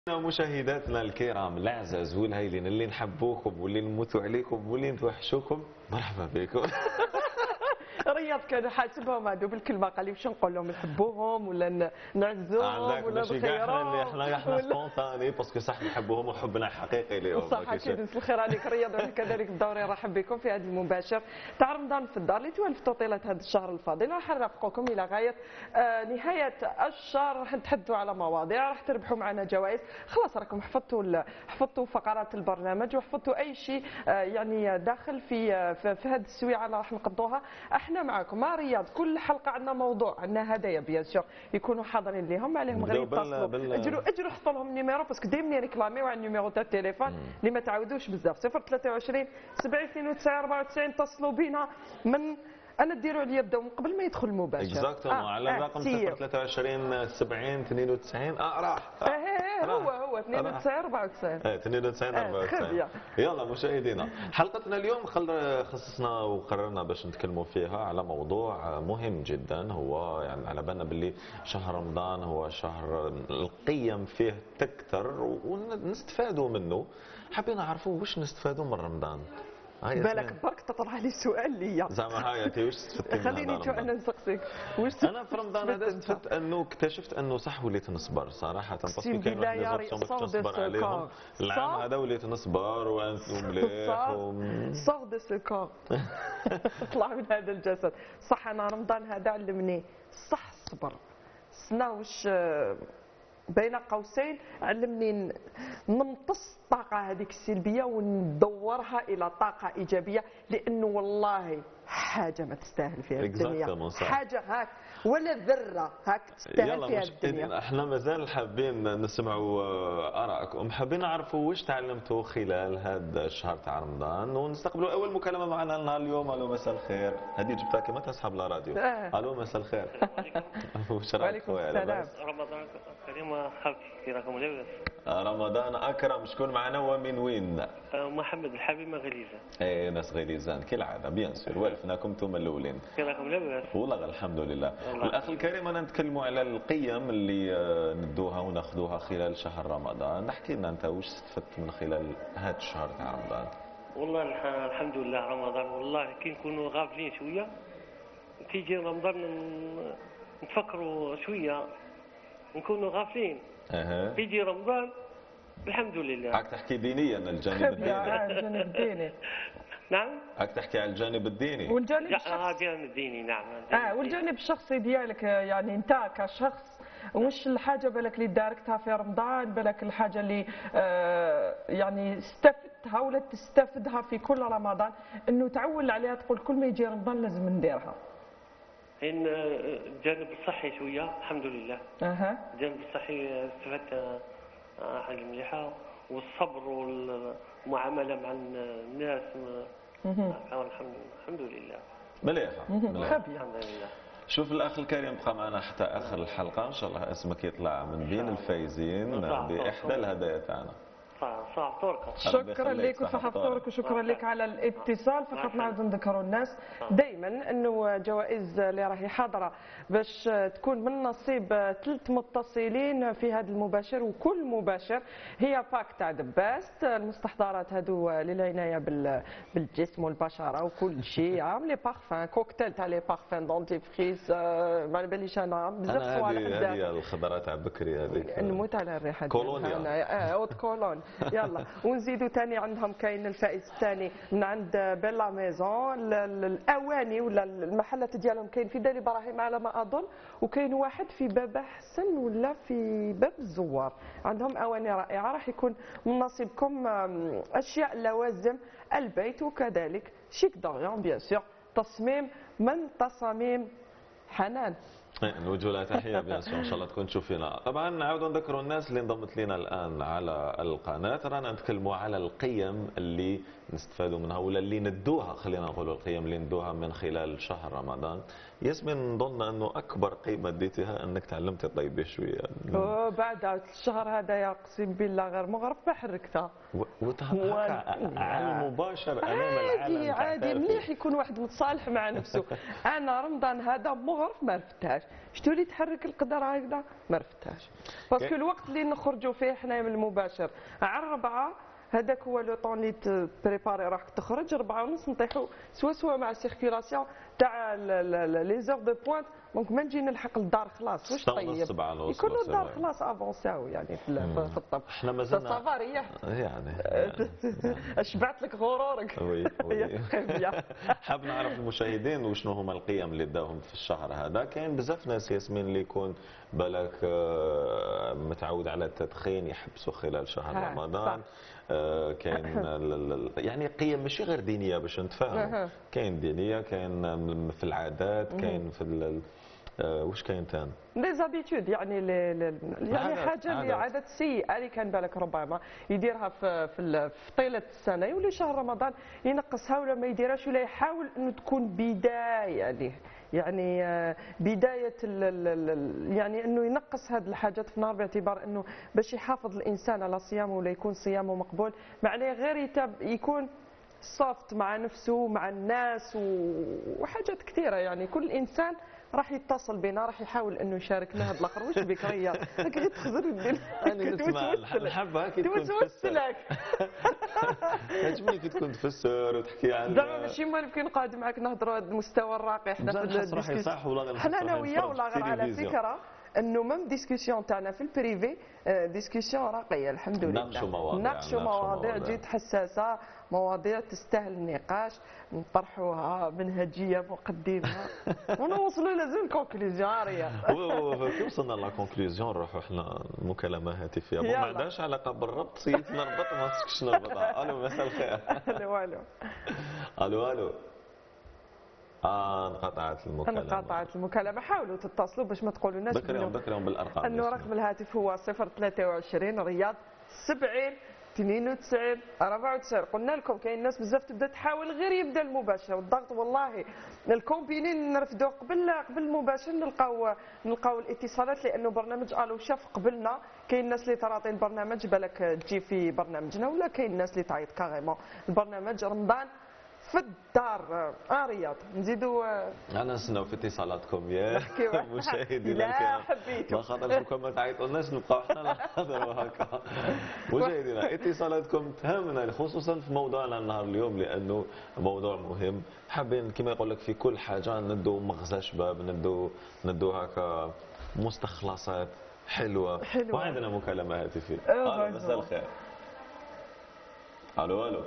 مشاهداتنا الكرام الأعزاء والهايلين اللي نحبوكم واللي نموتوا عليكم واللي نتوحشوكم، مرحبا بكم. رياض كان حاسبهم هادو بالكلمه، قال لي واش نقول لهم نحبوهم ولا نعزوهم ولا نخيرهم. احنا سبونتاني باسكو صح نحبوهم وحبنا حقيقي لهم. صح اكيد. مساء الخير عليك رياض، وكذلك بدوري نرحب بكم في هذا المباشر تاع رمضان في الدار اللي توالف طيله هذا الشهر الفضيل. راح نرافقكم الى غايه نهايه الشهر، راح نتحدثوا على مواضيع، راح تربحوا معنا جوائز. خلاص راكم حفظتوا فقرات البرنامج وحفظتوا اي شيء يعني داخل في هذه السويعه اللي راح نقضوها. احنا معكم مع رياض، كل حلقه عندنا موضوع، عندنا هدايا بيان سور يكونوا حاضرين لهم، عليهم غير يتصلوا. اجروا حطوا لهم النيميرو باسكو دائما ريكلاميو على النيميرو تاع التليفون اللي ما تعاودوش بزاف. 023 70 92 94 اتصلوا بينا. من انا ديروا عليا بداو من قبل ما يدخل المباشر. اكزاكتومون على الرقم 023 70 92 راح. هو 92 94 92 94. يلا مشاهدينا، حلقتنا اليوم خصصنا وقررنا باش نتكلموا فيها على موضوع مهم جدا. هو يعني على بالنا باللي شهر رمضان هو شهر القيم فيه تكثر ونستفادوا منه. حابين نعرفوا واش نستفادوا من رمضان. بالك برك تطرح لي سؤال ليا زعما هاي انت واش استفدتي من خليني انا نسقسيك واش انا في رمضان هذا استفدت انه اكتشفت انه صح وليت نصبر صراحه، باسكو كاين واحد لي نصبر عليهم. العام هذا وليت نصبر وانتم مليح صار دو سو كور طلع من هذا الجسد. صح انا رمضان هذا علمني صح الصبر. واش بين قوسين علمني نمتص الطاقه هذيك السلبيه وندورها الى طاقه ايجابيه، لانه والله حاجه ما تستاهل فيها الدنيا، حاجه هاك ولا ذره هاك تستاهل فيها الدنيا. احنا مازال حابين نسمعوا ارائكم، حابين نعرفوا واش تعلمتوا خلال هذا الشهر تاع رمضان، ونستقبلوا اول مكالمه معنا نهار اليوم. الو مساء الخير، هذه جبتها كما تصحاب لا راديو. الو مساء الخير. واش رايك خويا؟ رمضان كريم خالتي، كي راكم لاباس؟ رمضان اكرم. شكون معنا ومن وين؟ محمد الحبيب من غليزه. اي ناس غليزان كالعاده بيان سور، والفناكم انتم الاولين. كي راكم لاباس؟ والله الحمد لله. الاخ الكريم انا نتكلموا على القيم اللي ندوها وناخذوها خلال شهر رمضان. احكي لنا انت واش استفدت من خلال هذا الشهر تاع رمضان؟ والله الحمد لله رمضان والله كي نكونوا غافلين شويه كي يجي رمضان نفكروا شويه نكونوا غافلين. كي يجي رمضان الحمد لله. هاك تحكي دينيا الجانب الديني. الجانب الديني. نعم. هاك تحكي على الجانب الديني. والجانب الشخصي. الجانب الديني نعم. والجانب الشخصي ديالك، يعني انت كشخص وش الحاجه بالك اللي داركتها في رمضان، بالك الحاجه اللي يعني استفدتها ولا تستفدها في كل رمضان، انه تعول عليها تقول كل ما يجي رمضان لازم نديرها. إن الجانب الصحي شويه الحمد لله. الجانب الصحي استفدت حاجه مليحه، والصبر والمعامله مع الناس الحمد لله. مليحه الحمد لله. شوف الاخ الكريم بقى معنا حتى اخر الحلقه ان شاء الله، اسمك يطلع من بين الفايزين باحدى الهدايا تاعنا. شكرا لك وصحة فطورك، وشكرا لك على الاتصال. فقط نعاود نذكروا الناس دائما انه جوائز اللي راهي حاضره باش تكون من نصيب 3 متصلين في هذا المباشر، وكل مباشر هي باك تاع دباست. المستحضرات هذو للعنايه بالجسم والبشره وكل شيء، لي بارفان كوكتيل تاع لي بارفان دونتيفريس ما على باليش انا بزاف صوالح. هذه الخضره تاع بكري هذيك نموت على الريحه كولونيا اوت كولون. يلا ونزيدوا ثاني عندهم كاين الفائز الثاني من عند بيلا ميزون. الاواني ولا المحلات ديالهم كاين في دار ابراهيم على ما اظن، وكاين واحد في باب حسن ولا في باب الزوار. عندهم اواني رائعه، راح يكون من نصيبكم اشياء لوازم البيت، وكذلك شيك دوريون بيان سور، تصميم من تصاميم حنان. نوجه لها تحيه بيان سور، ان شاء الله تكون تشوفينا. طبعا نعاودوا نذكروا الناس اللي انضمت لنا الان على القناه، رانا نتكلموا على القيم اللي نستفادوا منها ولا اللي ندوها، خلينا نقولوا القيم اللي ندوها من خلال شهر رمضان. ياسمين نظن انه اكبر قيمه ديتيها انك تعلمتي طيبي شويه. بعد الشهر هذا يا اقسم بالله غير مغرب ما حركتها. على المباشر امام العالم. عادي مليح يكون واحد متصالح مع نفسه. انا رمضان هذا مغرب ما رفتهاش، شتو اللي تحرك القدر هكذا ما رفتهاش باسكو الوقت اللي نخرجوا فيه حنا من المباشر على 4 هذاك هو لو طون اللي تبريباري راك تخرج 4:30 نطيحوا سوا مع السيركيلاسيون تاع لي زور دو بوينت دونك ما نجي نلحق للدار خلاص واش طيب يكونوا الدار خلاص افونساو يعني في الطب احنا مازلنا صافا ريح يعني شبعت لك غرورك وي حاب نعرف المشاهدين وشنو هما القيم اللي داهم في الشهر هذا. كاين بزاف ناس ياسمين اللي يكون بالك متعود على التدخين يحبسوا خلال شهر رمضان. كاين يعني قيم ماشي غير دينيه باش نتفاهموا، كاين دينيه كاين في العادات كاين في واش كاين ثاني لي زابيتود يعني يعني حاجه اللي عادات سيئه اللي كان بالك ربما يديرها في طيله السنه يولي شهر رمضان ينقصها ولا ما يديرهاش ولا يحاول انه تكون بدايه يعني بدايه يعني انه ينقص هذه الحاجات في النهار باعتبار انه باش يحافظ الانسان على صيامه ولا يكون صيامه مقبول معناه غير يكون صافت مع نفسه مع الناس وحاجات كثيره يعني كل انسان راح يتصل بنا راح يحاول انه يشاركنا هذا الاخر واش بك ريا راك غير تخزر انا نسمع نحبها كي تكون تفسر عجبني كي تكون تفسر وتحكي عن زعما ماشي مالك كي نقعد معك نهضروا هذا المستوى الراقي حنا في الديسكسيون حنا انا وياه ولا غير على فكره انه ميم ديسكسيون تاعنا في البريفي ديسكسيون راقيه الحمد لله نناقشوا مواضيع جد حساسه مواضيع تستاهل النقاش نطرحوها منهجيه مقدمه ونوصلوا لازم كونكلوزيون عاريه كي وصلنا لا كونكلوزيون نروحوا احنا مكالمه هاتفيه ما عندهاش علاقه بالربط سيت نربط ما تسكش نربطها. الو مساء الخير. الو انقطعت المكالمه حاولوا تتصلوا باش ما تقولوناش ذكرهم بالارقام انه رقم الهاتف هو 023 رياض 70 92 94. قلنا لكم كاين ناس بزاف تبدا تحاول غير يبدا المباشر والضغط والله الكومبينين نرفدوا قبل المباشر نلقاو الاتصالات لانه برنامج الو شاف قبلنا كاين ناس اللي تراطين البرنامج بالك تجي في برنامجنا ولا كاين ناس اللي تعيط كاريمون البرنامج رمضان في الدار رياض نزيدوا انا نستناو في اتصالاتكم يا مشاهدينا الكرام ما خاطرش كون ما تعيطولناش نبقاو حنا نهضروا هكا. مشاهدينا اتصالاتكم تهمنا خصوصا في موضوعنا النهار اليوم لانه موضوع مهم حابين كما يقول لك في كل حاجه ندو مغزى شباب ندو هكا مستخلصات حلوه. وعندنا مكالمه هاتفيه. مساء الخير. الو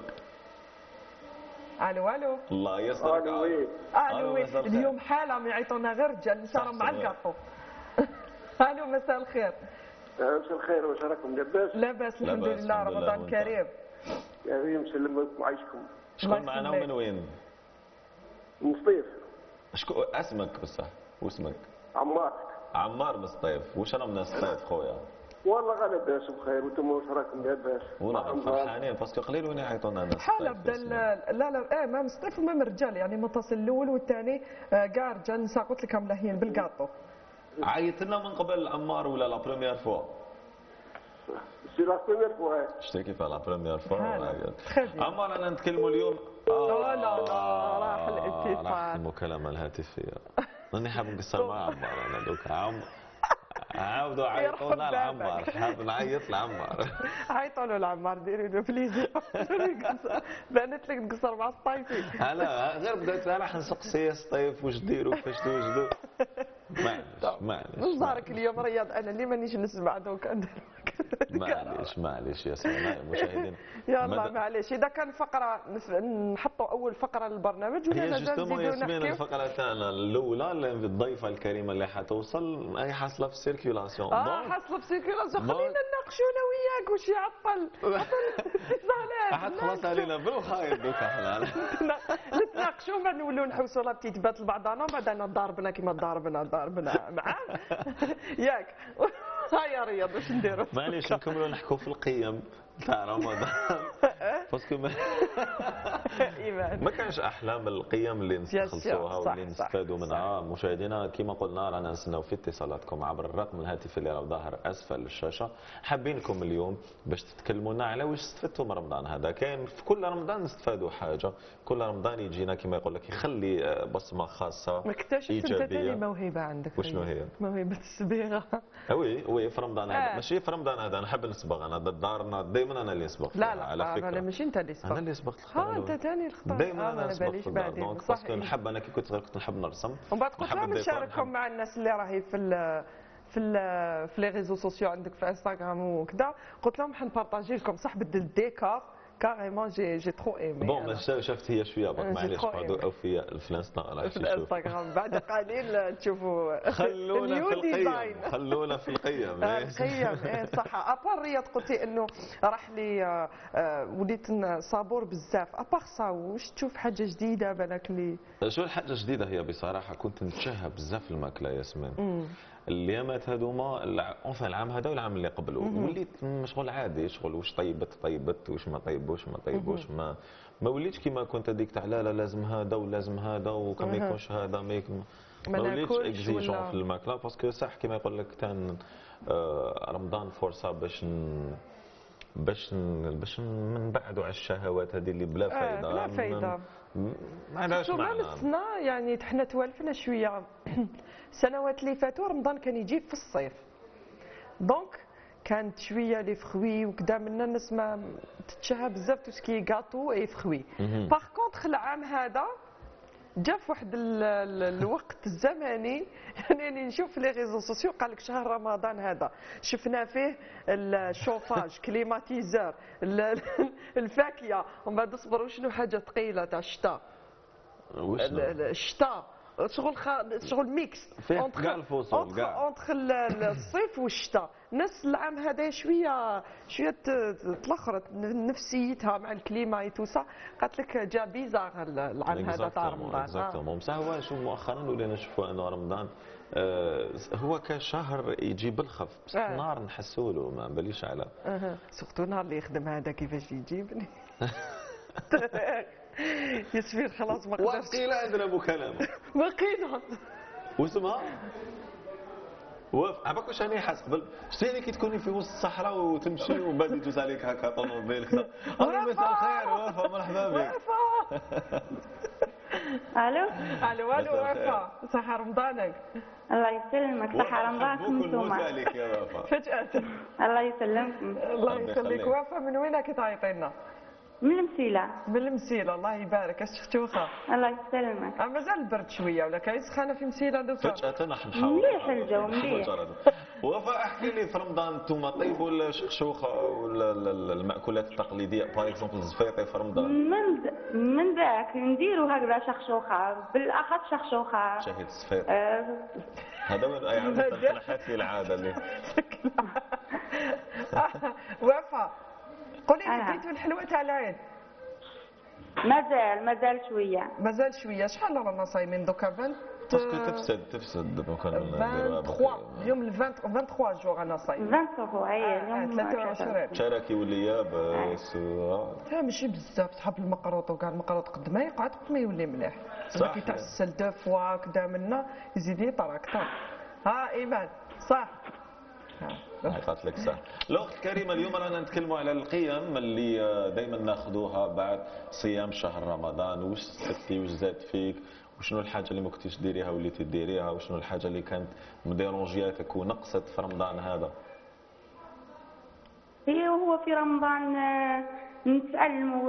الله يسرك. الو اليوم حاله ما يعيطونا غير رجال نسهروا مع الكاطو. الو مساء الخير. مساء الخير واش راكم لاباس؟ لاباس الحمد لله رمضان كريم. يا مسلم وعايشكم. شكون معنا ومن وين؟ من سطيف. شكون اسمك بصح واسمك؟ عمار من سطيف. واش راهم ناس سطيف خويا؟ والله غير لاباس بخير وانتم واش راكم لاباس؟ والله فرحانين باسكو قليل وين يعيطونا ناس حاله بدا لا ما سطيف وما رجال يعني المتصل الاول والثاني كاع رجال نساء قلت لك ملهيين بالكاطو. عيط لنا من قبل عمار ولا لا بروميير فوا؟ سي لا بروميير فوا. شتي كيف لا بروميير فوا. عمار انا نتكلموا اليوم لا راح الاتصال راح المكالمه الهاتفيه. راني حاب نقصر مع عمار انا دوك عاودوا عيطونا لعمار حاب نعيط لعمار. عيطوا له لعمار ديري له بليز بانت لك تقصر مع الصيفي. انا غير بدات راح نسقسي الصيف واش ديروا كيفاش توجدوا. معليش نظهرك اليوم رياض انا اللي مانيش نسمع دوك معليش يا سلام المشاهدين. يلا معليش اذا كان فقره نحطوا اول فقره للبرنامج ولا مازال نزيدوا نحكيو. الفقره تاعنا الاولى الضيفه الكريمه اللي حتوصل هي حاصله في السيركيلاسيون. حاصله في السيركيلاسيون خلينا نناقشوا انا وياك واش يعطل الاتصالات. حتخلص علينا بالخايب دوكا حنا نتناقشوا ما نولوا نحوسوا لا بتيتبات لبعضنا وبعدين ضاربنا كيما ضاربنا معاه ياك. هيا رياض واش نديروا؟ معليش نكملوا نحكوا في القيم تاع رمضان. باسكو ما كانش احلام القيم اللي نستخلصوها واللي نستفادوا منها. مشاهدينا كما قلنا رانا نستناو في اتصالاتكم عبر الرقم الهاتفي اللي راه ظاهر اسفل الشاشه. حابينكم اليوم باش تتكلموا لنا على واش استفدتوا من رمضان هذا. كاين في كل رمضان نستفادوا حاجه، كل رمضان يجينا كما يقول لك يخلي بصمه خاصه اكتشفت انت ثاني موهبه عندك. وشنو هي؟ موهبه الصبيغه. وي في رمضان هذا ماشي في رمضان هذا نحب نصبغ انا دارنا دائما انا اللي نصبغ. لا على فكره انا ماشي انت اللي صبغت، انا اللي صبغت الخضر. انت ثاني الخضر دائما انا صبغت دونك باسكو نحب انا كي كنت صغير كنت نحب نرسم. ومن بعد قلت لهم نشارككم مع الناس اللي راهي في لي ريزو سوسيو عندك في انستغرام وكذا. قلت لهم حنبارطاجي لكم صح بدل الديكور كاريمون جي ترو ايمي. بون شفت هي شويه معليش بعضو اوفياء في الانستغرام بعد قليل تشوفوا خلونا في القيم. خلونا في القيم. القيم صح. ابار رياض قلتي انه راح لي وليت صابور بزاف. ابار سا واش تشوف حاجه جديده بالك لي؟ شو الحاجه الجديده هي بصراحه كنت نتشهى بزاف الماكله ياسمين. الايامات هذوما العام هذا والعام اللي قبله وليت شغل عادي، شغل واش طيبت واش ما طيبوش ما وليتش كيما كنت هذيك تاع لا لازم هذا ولازم هذا وكما يكونش هذا ما وليتش اكزيجون في الماكله. باسكو صح كيما يقول لك كان رمضان فرصه باش نبعدوا على الشهوات هذه اللي بلا فايده. بلا فايده ما عندهاش معنى. السنه يعني حنا توالفنا شويه. السنوات اللي فاتوا رمضان كان يجي في الصيف، دونك كانت شويه لي فخوي وكذا منا الناس ما تتشهى بزاف تو سكي غاتو اي فخوي. باغ كونطخ العام هذا جا في واحد الوقت الزمني يعني نشوف لي ريزو سوسيو قال لك شهر رمضان هذا شفنا فيه الشوفاج كليماتيزور الفاكهه ومن بعد اصبروا شنو حاجه ثقيله تاع الشتاء. الشتاء شغل ميكس كاع الفصول كاع اونتخ الصيف والشتاء. الناس العام هذا شويه تلخرت نفسيتها مع الكليما تو سا. قالت لك جا بيزار العام هذا تاع رمضان. اكزاكتومون بصح هو شوف مؤخرا ولينا نشوفوا انه رمضان هو كشهر يجي بالخف بصح نهار نحسوا له ما باليش على سورتو نهار اللي يخدم هذا كيفاش يجيبني. يسفير خلاص ما قدرتش. وقيل عندنا مكالمه وقيل واسمها عباك واش راني حاس قبل شتيني كي تكوني في وسط الصحراء وتمشي ومن بعد يجوز عليك هكا طوموبيل كذا. الله مساء الخير وفاء مرحبا بك. الو وفاء صحة رمضانك. الله يسلمك صحة رمضانكم انتوما. عليك يا وفاء فجأة. الله يسلمكم. الله يخليك. وفاء من وينك تعيطي لنا؟ من المسيلة. من المسيلة الله يبارك. اش شفتوها؟ الله يسلمك. مازال البرد شوية ولا كاين سخانة في مسيلة دوكا؟ فجأة نحاول. مليح الجو مليح. وفاء احكي لي في رمضان انتم طيبوا الشخشوخة ولا المأكولات التقليدية باغ اكزومبل الزفيطي في رمضان؟ من ذاك نديروا هكذا شخشوخة بالاخص شخشوخة. شهيد الزفيط. هذا وين يعني تنحت في العادة اللي. وفاء قولي لي بديتوا الحلوة تاع العيد؟ مازال شوية. مازال شوية. شحال رانا صايمين دوكا؟ باسكو تفسد دوكا 23 اليوم 23 جوغ انا صايم. 23 اليوم 23 شراكي واللياب ماشي بزاف صحاب المقروط وكاع المقروط قد ما يقعد قد ما يولي مليح. صح كي تغسل دو فوا كدا منا يزيد يطرى اكثر. ايمان صح. قالت لك صح. الاخت كريمه اليوم رانا نتكلموا على القيم اللي دائما ناخذوها بعد صيام شهر رمضان. واش استفدتي واش زاد فيك وشنو الحاجه اللي ما كنتيش ديريها وليتي ديريها وشنو الحاجه اللي كانت مديرونجياتك ونقصت في رمضان هذا؟ هو في رمضان نتعلموا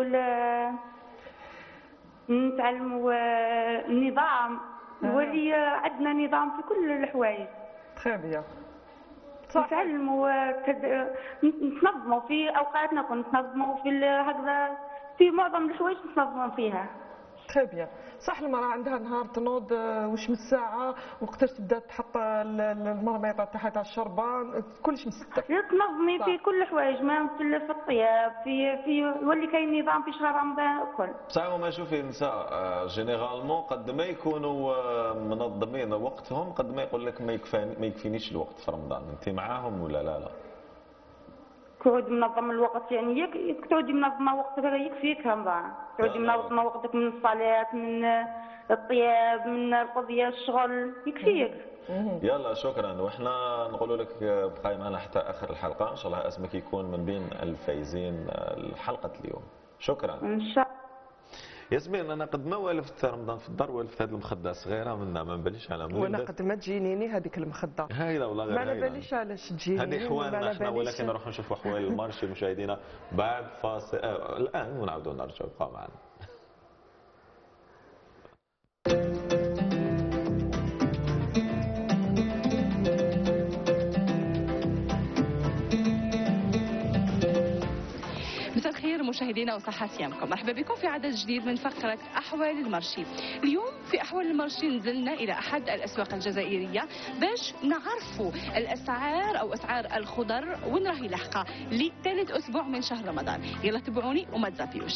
النظام. ولي عندنا نظام في كل الحوايج. تري بيان. نتعلموا نتنظموا في اوقاتنا. كنت نتنظموا في هكذا في معظم الحوايج نتنظموا فيها. تري بيان. صح المرأة عندها نهار تنوض واش من الساعة وقتاش تبدا تحط المرميطة تاعها تاع الشربان كلش مستف. تنظمي في كل الحوايج ما في الطياب في يولي كاين نظام في شهر رمضان الكل. بصح هما شوفي النساء جينيرالمون قد ما يكونوا منظمين وقتهم قد ما يقول لك ما يكفينيش الوقت في رمضان. انت معاهم ولا لا؟ تعودي منظم الوقت، يعني ياك تعودي منظمه وقتك يكفيك رمضان، تعودي منظمه وقتك من الصلاه، من الطياب، من القضيه، الشغل، يكفيك. يلا شكرا، واحنا نقول لك بقاي معنا حتى اخر الحلقه ان شاء الله اسمك يكون من بين الفايزين حلقه اليوم. شكرا ان شاء الله. ياسمين، انا قد ما والفت رمضان في الدار، والفت هذه المخده صغيره منا ما نباليش على مولد. وانا قد ما تجينيني هذيك المخده هايله والله، غير ما على باليش علاش تجيني. هذه حوالنا احنا، ولكن نروح نشوفوا حوال المارشي مشاهدينا بعد فاصل الان، ونعاودوا نرجعوا. بقوا معنا. مشاهدينا وصحة أيامكم، مرحبا بكم في عدد جديد من فقرة أحوال المرشي. اليوم في أحوال المرشي نزلنا إلى أحد الأسواق الجزائرية باش نعرفوا الأسعار أو أسعار الخضر وين راهي لاحقة لثالث أسبوع من شهر رمضان. يلا تبعوني وما تزافيوش.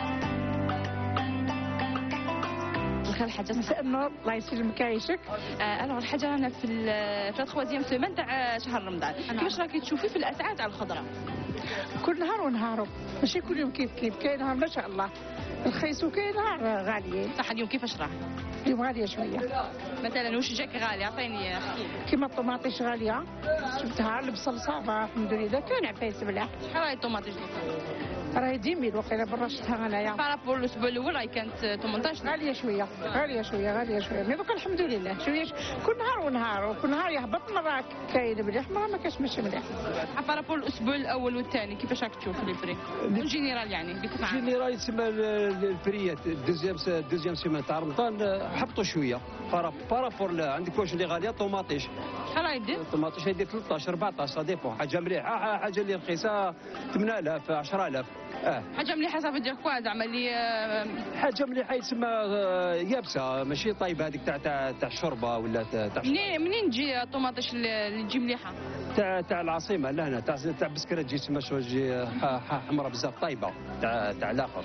الحاجة مساء النور، الله يسلمك يعيشك. انا الحاجه انا في التخوازيام سيمان تاع شهر رمضان، كيفاش راكي تشوفي في الاسعار تاع الخضره؟ كل نهار ونهارو، ماشي كل يوم كيف كاين نهار ما شاء الله رخيص وكاين نهار غاليين. صح، اليوم كيفاش راه؟ اليوم غاليه شويه. مثلا واش جاك غالي؟ عطيني احكي لي. كيما الطوماطيش غاليه، شفتها البصل صافا الحمد لله، كاين عفايس ملاح. شحال راهي الطوماطيش؟ راهي 10 وقيله برشتها انايا. بارابور الاسبوع الاول راهي كانت 18. غاليه شويه غاليه شويه غاليه شويه، مي دوك الحمد لله شويه كل نهار ونهار، وكل نهار يهبط، مره كاين مليح مره ما كاش ماشي مليح. بارابور الاسبوع الاول والثاني كيفاش راك تشوف لي بري؟ الجينيرال يعني بصفه عامه. الجينيرال يسمى البريات الدوزيام سيمان تاع رمضان هبطوا شويه بارابور. عندك واش اللي غاليه؟ طوماطيش شحال راهي دير؟ الطوماطيش يدير 13 14 سا ديبون، حاجه مليحه، حاجه اللي رخيصه 8000 10000. حاجه مليحه صافي دير كوا زعما اللي حاجه مليحه يسمى يابسه ماشي طايبه هذيك تاع الشوربه ولا تاع منين تجي الطوماطيش اللي تجي مليحه؟ تاع العاصمه لهنا تاع بسكره تجي تسمى تجي حمراء بزاف طايبه تاع الاخر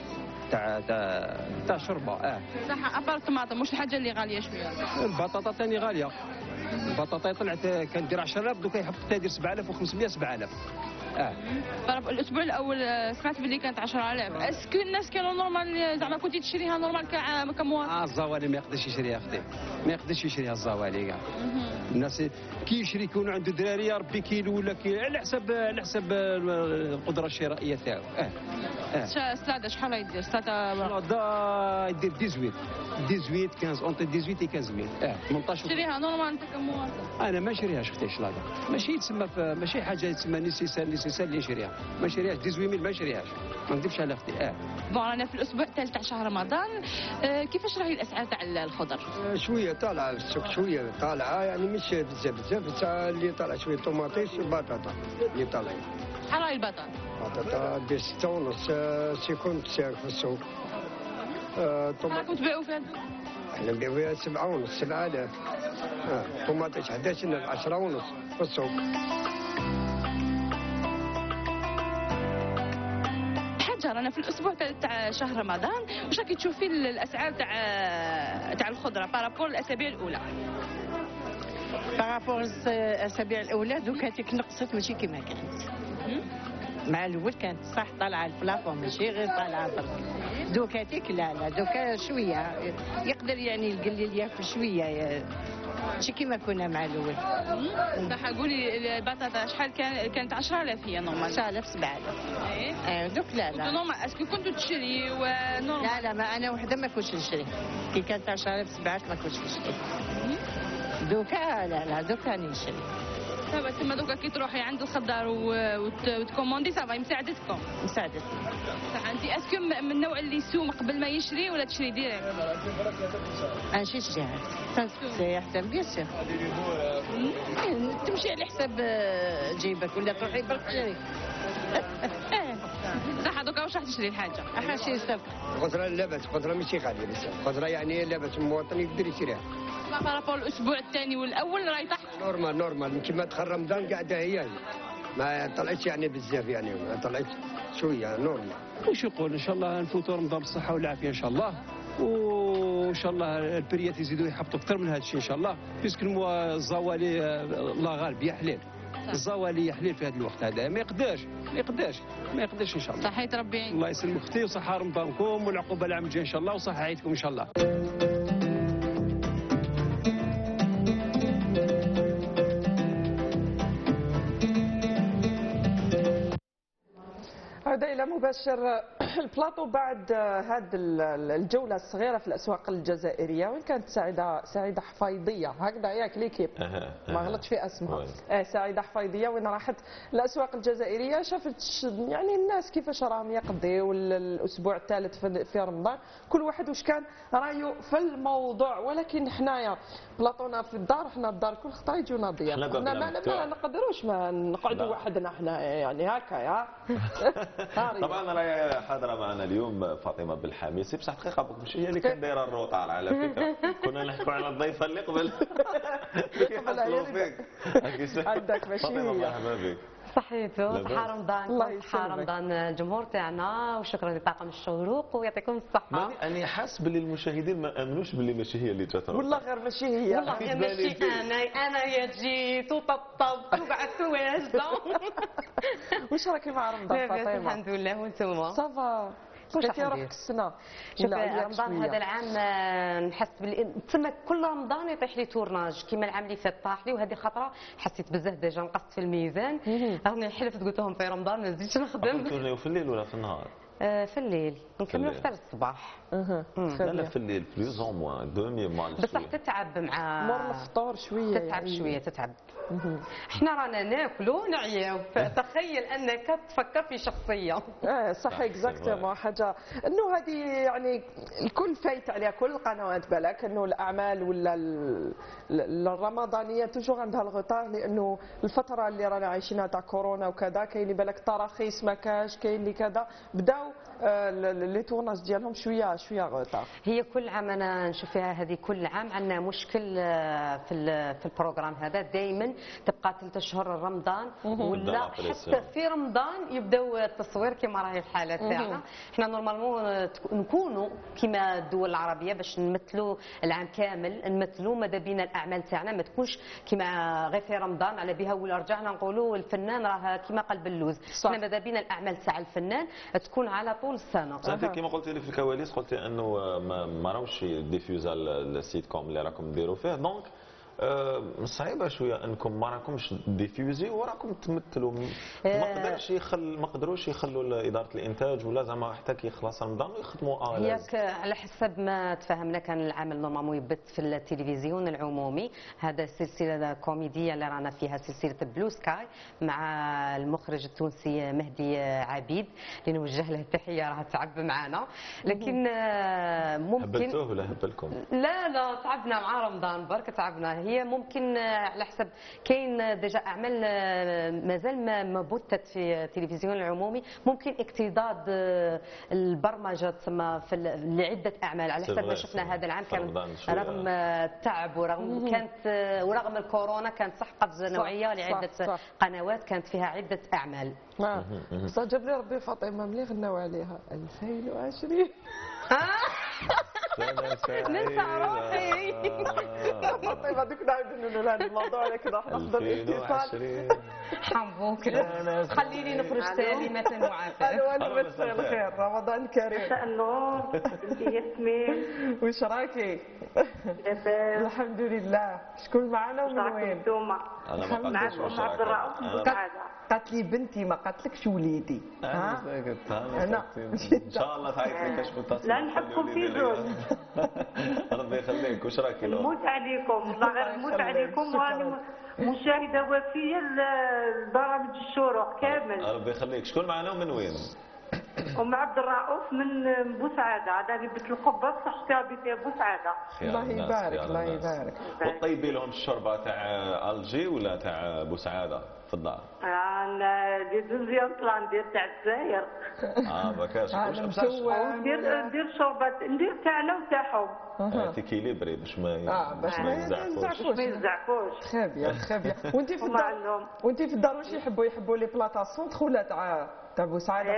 تاع الشوربه. صح. ابار الطماطم واش الحاجه اللي غاليه شويه؟ البطاطا ثاني غاليه، البطاطا طلعت كان دير 10000 دوكا يحط تدير 7500 7000. الاسبوع الاول سمعت باللي كانت 10000. اسكو الناس كانوا نورمال زعما كنتي تشريها نورمال كمواطن؟ الزوالي ما يقدرش يشريها اختي، ما يقدرش يشريها الزوالي كاع. الناس كي يشري يكون عنده دراري يا ربي كيلو ولا كيلو على حسب القدره الشرائيه تاعو. السلاده شحال يدير؟ السلاده يدير 18 15 اونتر 18 و 15000. 18. تشريها نورمال انت كمواطن؟ انا ما نشريهاش اختي الشلاده، ماشي تسمى ماشي حاجه تسمى نيسيسال اللي نشريها، ما نشريهاش 18000 ما نشريهاش، ما نكذبش على اختي. بون انا في الاسبوع الثالث تاع شهر رمضان، كيفاش راهي الاسعار تاع الخضر؟ شويه طالعه السوق، شويه طالعه يعني مش بزاف اللي طالع شويه طوماطيش وبطاطا اللي طالعين. شحال راهي البطاطا؟ البطاطا دير 6 ونص 50 سعر في السوق. راكم تبيعوا فيها؟ احنا نبيعوا فيها 7 ونص 7000. طوماطيش 11 10 ونص في السوق. انا في الاسبوع تاع شهر رمضان واش راكي تشوفي الاسعار تاع الخضره بارابور الاسابيع الاولى؟ بارابور الاسابيع الاولى دوكاتيك نقصت ماشي كيما كانت. مع الاول كانت صح طالعه البلافون ماشي غير طالعه برك. دوكاتيك لا دوكا شويه يقدر يعني القليل ياكل شويه ماشي كيما كنا مع الاول. صح. قولي البطاطا شحال كانت 10000 هي نورمال؟ 10000 7000. دوك لا نورمال. اسكو كنتوا تشريو نورمال؟ لا ما انا وحده ما كنتش نشري، كي كانت 10000 7000 ما كنتش نشري. دوكا لا دوكا راني نشري. صافا تما دوكا كي تروحي عند الخضار وتكوموندي صافا مساعدتكم. مساعدتني. صح. انت اسكو من النوع اللي يسوم قبل ما يشري ولا تشري ديريكت؟ انشي جهات تنسى حتى بيان سير تمشي على حساب جيبك ولا تروحي برك تشري. صح. دوكا واش راح تشري الحاجه؟ راح نشري السلق. خضره لاباس، خضره ماشي غاليه بزاف، خضره يعني لاباس المواطن يقدر يشريها. بارابور الاسبوع الثاني والاول راهي طاح نورمال كيما دخل رمضان قاعده هي ما طلعتش يعني بزاف، يعني ما طلعتش شويه نورمال. واش يقول ان شاء الله نفوتوا رمضان بالصحه والعافيه ان شاء الله، وان شاء الله البريات يزيدوا يحبطوا اكثر من هذا الشيء ان شاء الله، بيسك الزوالي الله غالب يا حلال الزواليه حليل في هذا الوقت هذا ما يقدرش ان شاء الله. صحيت ربي يعينك. الله يسلمك اختي وصحه رمضانكم والعقوبه العام الجاي ان شاء الله وصحه عيدكم ان شاء الله. هذا إلى مباشر البلاطو بعد هذه الجولة الصغيرة في الأسواق الجزائرية. وين كانت سعيدة حفيظية هكذا ياك ليكيب ما غلطش في اسمها سعيدة حفيظية وين راحت الأسواق الجزائرية شافت يعني الناس كيفاش راهم يقضيو الأسبوع الثالث في رمضان كل واحد واش كان رايه في الموضوع. ولكن حنايا بلاطونا في الدار حنا الدار كل خطا يجونا ضياف حنا ما نقدروش ما نقعدوا وحدنا حنا يعني هكا يا طبعا راهي حاضره معنا اليوم فاطمه بالحاميسي بصح دقيقه مش هي اللي كانت دايره الروطال على فكره كنا نحكوا على الضيفه اللي قبل كيحصلوا فيك عندك ماشي فاطمه مرحبا بك. صحيتو صحة رمضان صحة رمضان الجمهور تاعنا وشكرا لطاقم الشروق ويعطيكم الصحة. أنا حاس باللي المشاهدين ما امنوش باللي ماشي هي اللي جات والله غير ماشي هي والله غير ماشي انا يا جيت وطبطبت وقعدت واجده. واش راكي مع رمضان فاطمة؟ الحمد لله وانتم صافا لقيتي روحك السنه؟ شوف رمضان هذا العام نحس باللي تسمى كل رمضان يطيح لي تورناج كيما العام اللي فات طاح لي وهذه خطره حسيت بزاف ديجا نقصت في الميزان. راني حلفت قلت لهم في رمضان ما نزيدش نخدم. تورنيو في الليل ولا في النهار؟ في الليل نكملوا حتى الصباح. لا في الليل بلوز اون موان دومي مال بصح تتعب مع مور الفطور شويه تتعب شويه تتعب. احنا رانا ناكلوا ونعياو فتخيل انك تفكر في شخصيه. صح اكزاكتومون حاجه انه هذه يعني الكل فايت عليها كل القنوات بالك انه الاعمال ولا الرمضانيه توجور عندها الغطاء لانه الفتره اللي رانا عايشينها تاع كورونا وكذا كاين اللي بالك تراخيص ما كاش كاين اللي كذا بداو لي تورناج ديالهم شويه غطاء. هي كل عام انا نشوف فيها هذه كل عام عندنا مشكل في البروغرام هذا دائما تبقى 3 اشهر رمضان ولا حتى في رمضان يبداو التصوير كما راهي الحاله تاعنا. احنا نورمالمون نكونوا كما الدول العربيه باش نمثلوا العام كامل نمثلوا ماذا بينا الاعمال تاعنا ما تكونش كما غير في رمضان على بها ولا رجعنا نقولوا الفنان راه كما قلب اللوز. احنا ماذا بينا الاعمال تاع الفنان تكون على طول السنه. انت كما قلتي لي في الكواليس قلتي انه ما راهوش ديفيوزا السيت كوم اللي راكم ديروا فيه دونك صعيبه شويه انكم ما راكمش ديفيوزي وراكم تمثلوا ما قدروش يخلوا اداره الانتاج ولا زعما حتى كي يخلص رمضان ويخدموا ياك على حسب ما تفهمنا كان العمل نورمالمون يبث في التلفزيون العمومي. هذا سلسله كوميديه اللي رانا فيها سلسله بلو سكاي مع المخرج التونسي مهدي عبيد اللي نوجه له التحيه راه تعب معنا لكن ممكن هبلتوه ولا هبلكم؟ لا تعبنا مع رمضان برك تعبنا. هي ممكن على حسب كاين ديجا اعمال مازال ما بثت في التلفزيون العمومي ممكن اكتضاد البرمجه تسمى لعده اعمال على حسب ما شفنا هذا العام كان رغم التعب ورغم الكورونا كانت صح قفزه نوعيه لعده قنوات كانت فيها عده اعمال. بصح جاب لي ربي فاطمه ملي غناو عليها 2020 ننسى روحي. طيب هذوك نعاودوا نقولوا هذا الموضوع لكن راح نحضر اتصال. حبوك خليني نخرج سالمة وعافية. الو مساء الخير رمضان كريم. مساء النور انت ياسمين واش راكي؟ الحمد لله. شكون معنا ومن وين؟ انا ما قلتش عبد الرؤوف من بوسعاده. قالت لي بنتي ما قالتلكش وليدي. انا ان شاء الله تعيط لك كشف التصوير. لا نحبكم في زوج. ربي يخليك. واش راكي؟ نموت عليكم والله غير نموت عليكم واني مشاهده وفيه لبرامج الشروق كامل. ربي يخليك. شكون معنا ومن وين؟ ام عبد الرؤوف من بوسعاده. هذا اللي بيت القبه بصح شابي في بوسعاده. الله يبارك الله يبارك. وطيبي لهم الشوربه تاع الجي ولا تاع بوسعاده في الدار؟ انا دوزيام بلان ديال تاع الجزائر. ما كاش. ندير شوربه ندير تاعنا وتاعهم. تيكيليبري باش ما يزعفوش. خابيه. وانت في الدار في الدار واش يحبوا لي بلاطا سونتر ولا تاع بوسعاده؟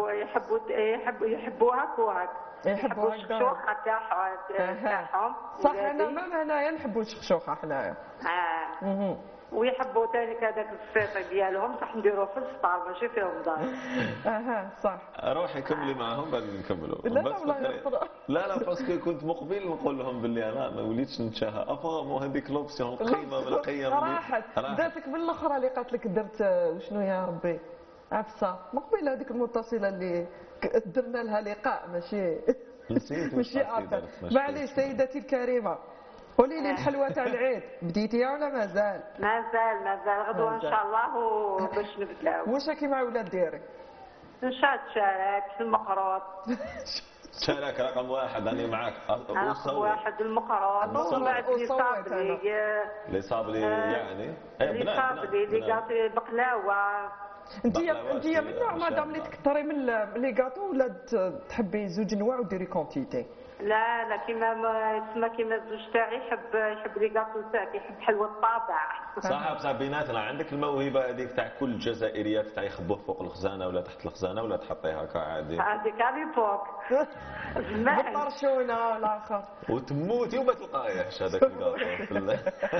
يحبوا هاك وهاك. يحبوا الشخشوخه تاعهم. صح. انا ما هنايا نحبوا الشخشوخه حنايا. ويحبوا ثاني هذاك الفطر ديالهم صح نديروه في الفطار ماشي في رمضان. اها صح. روحي كملي معاهم بعد نكملوا. لا لا والله لا باسكو كنت مقبل نقول لهم باللي انا ما وليتش نتشاهى افهم هذيك لوبسيون القيمه من القيم راحت درتك من الاخرى اللي قالت لك درت وشنو يا ربي عفسه مقبل هذيك المتصله اللي درنا لها لقاء ماشي ماشي اخر. معليش سيدتي الكريمه قولي لي الحلوه تاع العيد بديتيها ولا مازال؟ مازال غدوه ان شاء الله وباش نبداو. واش راكي مع ولاد ديري؟ نشارك في المقروط. شارك رقم واحد انا معاك. رقم واحد المقروط ومن بعد اللي صاب لي يعني اللي صاب لي اللي قاطي بقلاوه. انت من نوع مدام اللي تكثري من لي غاتو ولا تحبي زوج انواع وديري كونتيتي؟ لا كيما الزوج تاعي يحب لي غاتو تاعي يحب حلوى الطابع. صح بيناتنا عندك الموهبه هذيك تاع كل الجزائريات تاع يخبوه فوق الخزانه ولا تحت الخزانه ولا تحطيها هكا عادي. هذيك اللي فوق. بالطرشونه والاخر. وتموتي وما تلقايهش هذاك الكاطو.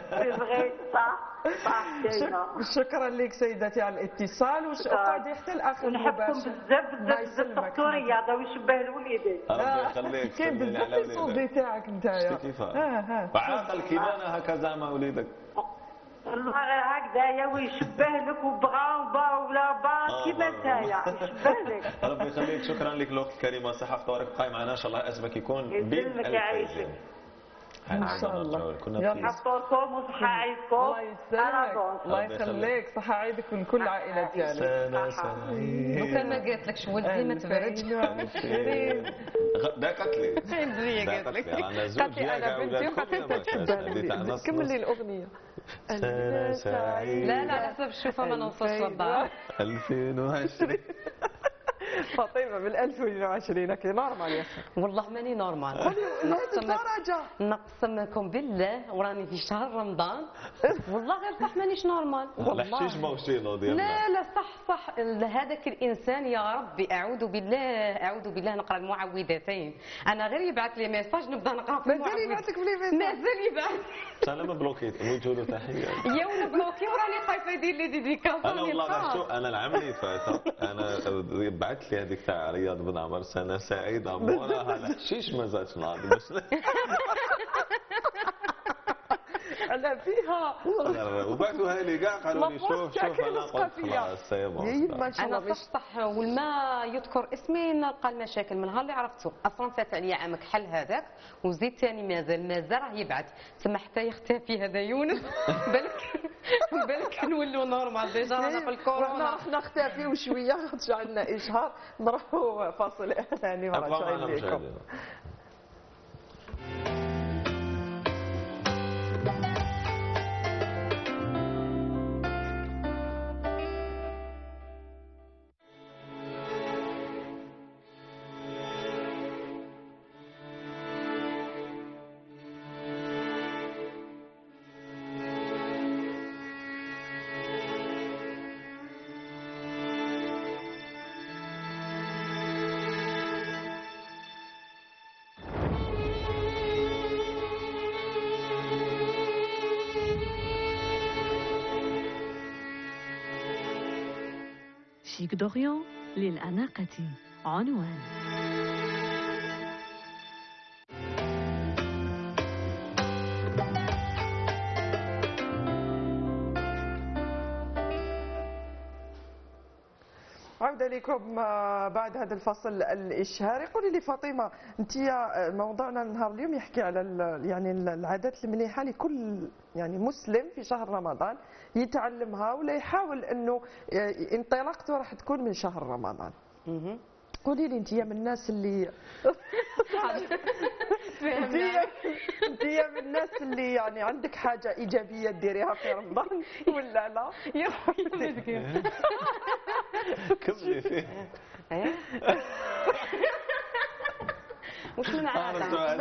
صح كاينه. شكرا لك سيدتي على الاتصال وقعدي حتى الاخر نحبكم بزاف الفطوريه هذا ويشبه لوليدي. ربي يخليك. كاين بزاف الصوت تاعك نتايا. كيفاش؟ عاقل كيما انا هكا زعما وليدك. والله هكذايا ويشبه لك وبغا ولا با كيما نتايا يشبه لك. ربي يخليك. شكرا لك الاخت الكريمه صحه فطورك بقاي معنا ان شاء الله اسمك يكون بين الفايزين. ان شاء الله. يلا فطوركم وصحه عيدكم. الله يسلمك. الله يخليك صحه عيدك ولكل العائله ديالك. وكان ما قالت لكش ولدي ما تبردش. داكت لي. قالت لك. قالت لي انا بنتي وقالت كملي الاغنيه. سنة سعيدة. لا حسب الشوفه ما نوصلش للدار. 2020. فاطمه من 2020 كي نورمال يا اخي. والله ماني نورمال. نقسمكم بالله وراني في شهر رمضان والله غير صح مانيش نورمال والله. الحشيش موشينو ديالنا. لا صح هذاك الانسان يا ربي اعوذ بالله نقرا المعوذتين. انا غير يبعث لي ميساج نبدا نقرا في مازال يبعث لك في ميساج. مازال يبعث. انا بلوكيت نوجه له تحيه. يا ولا بلوكي وراني خايفه يدير لي ديديكاس. انا والله شو انا العام اللي فات انا بعث لي هذيك تاع رياض بن عمر سنه سعيده وراها الحشيش ما زادش ناضي بس. انا فيها وبعثوها لي كاع قالوا لي شوف انا قلت خلاص انا صح والما يذكر اسمي نلقى المشاكل من نهار اللي عرفته اصلا فات عليا عامك حل هذاك وزيد ثاني مازال راه يبعث تما حتى يختفي هذا يونس. بالك نولوا نورمال ديجا رانا في الكورونا. راح نختفي شويه غترجع لنا اشهار نروحوا فاصل اعلاني ورجعين لكم. شيك دوريون للأناقة عنوان. عودة لكم بعد هذا الفصل الإشهاري. قولي لي فاطمة انت موضوعنا نهار اليوم يحكي على يعني العادات المليحة لكل يعني مسلم في شهر رمضان يتعلمها ولا يحاول انه انطلاقته راح تكون من شهر رمضان. قولي لي انت من الناس اللي انت من الناس اللي يعني عندك حاجة إيجابية ديريها في رمضان ولا لا؟ يا خويا كملي فيه. وش من عادة؟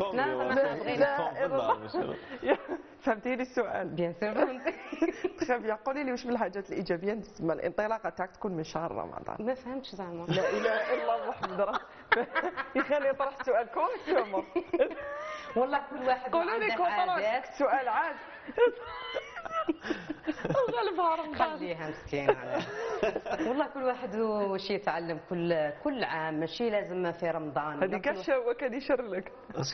لا فهمتيني السؤال؟ بيان سور فهمتك. خبيا قولي لي واش من الحاجات الإيجابية تسمى الانطلاقة تاعك تكون من شهر رمضان؟ ما فهمتش زعما. لا إله إلا الله محمد يخلي يطرح سؤال كوريكتومون. والله كل واحد قولوا لي كون طرح سؤال عاد. وغلبها رمضان. خليها مسكينه. والله كل واحد واش يتعلم كل عام، ماشي لازم في رمضان. هذه كاش هو كان يشر لك.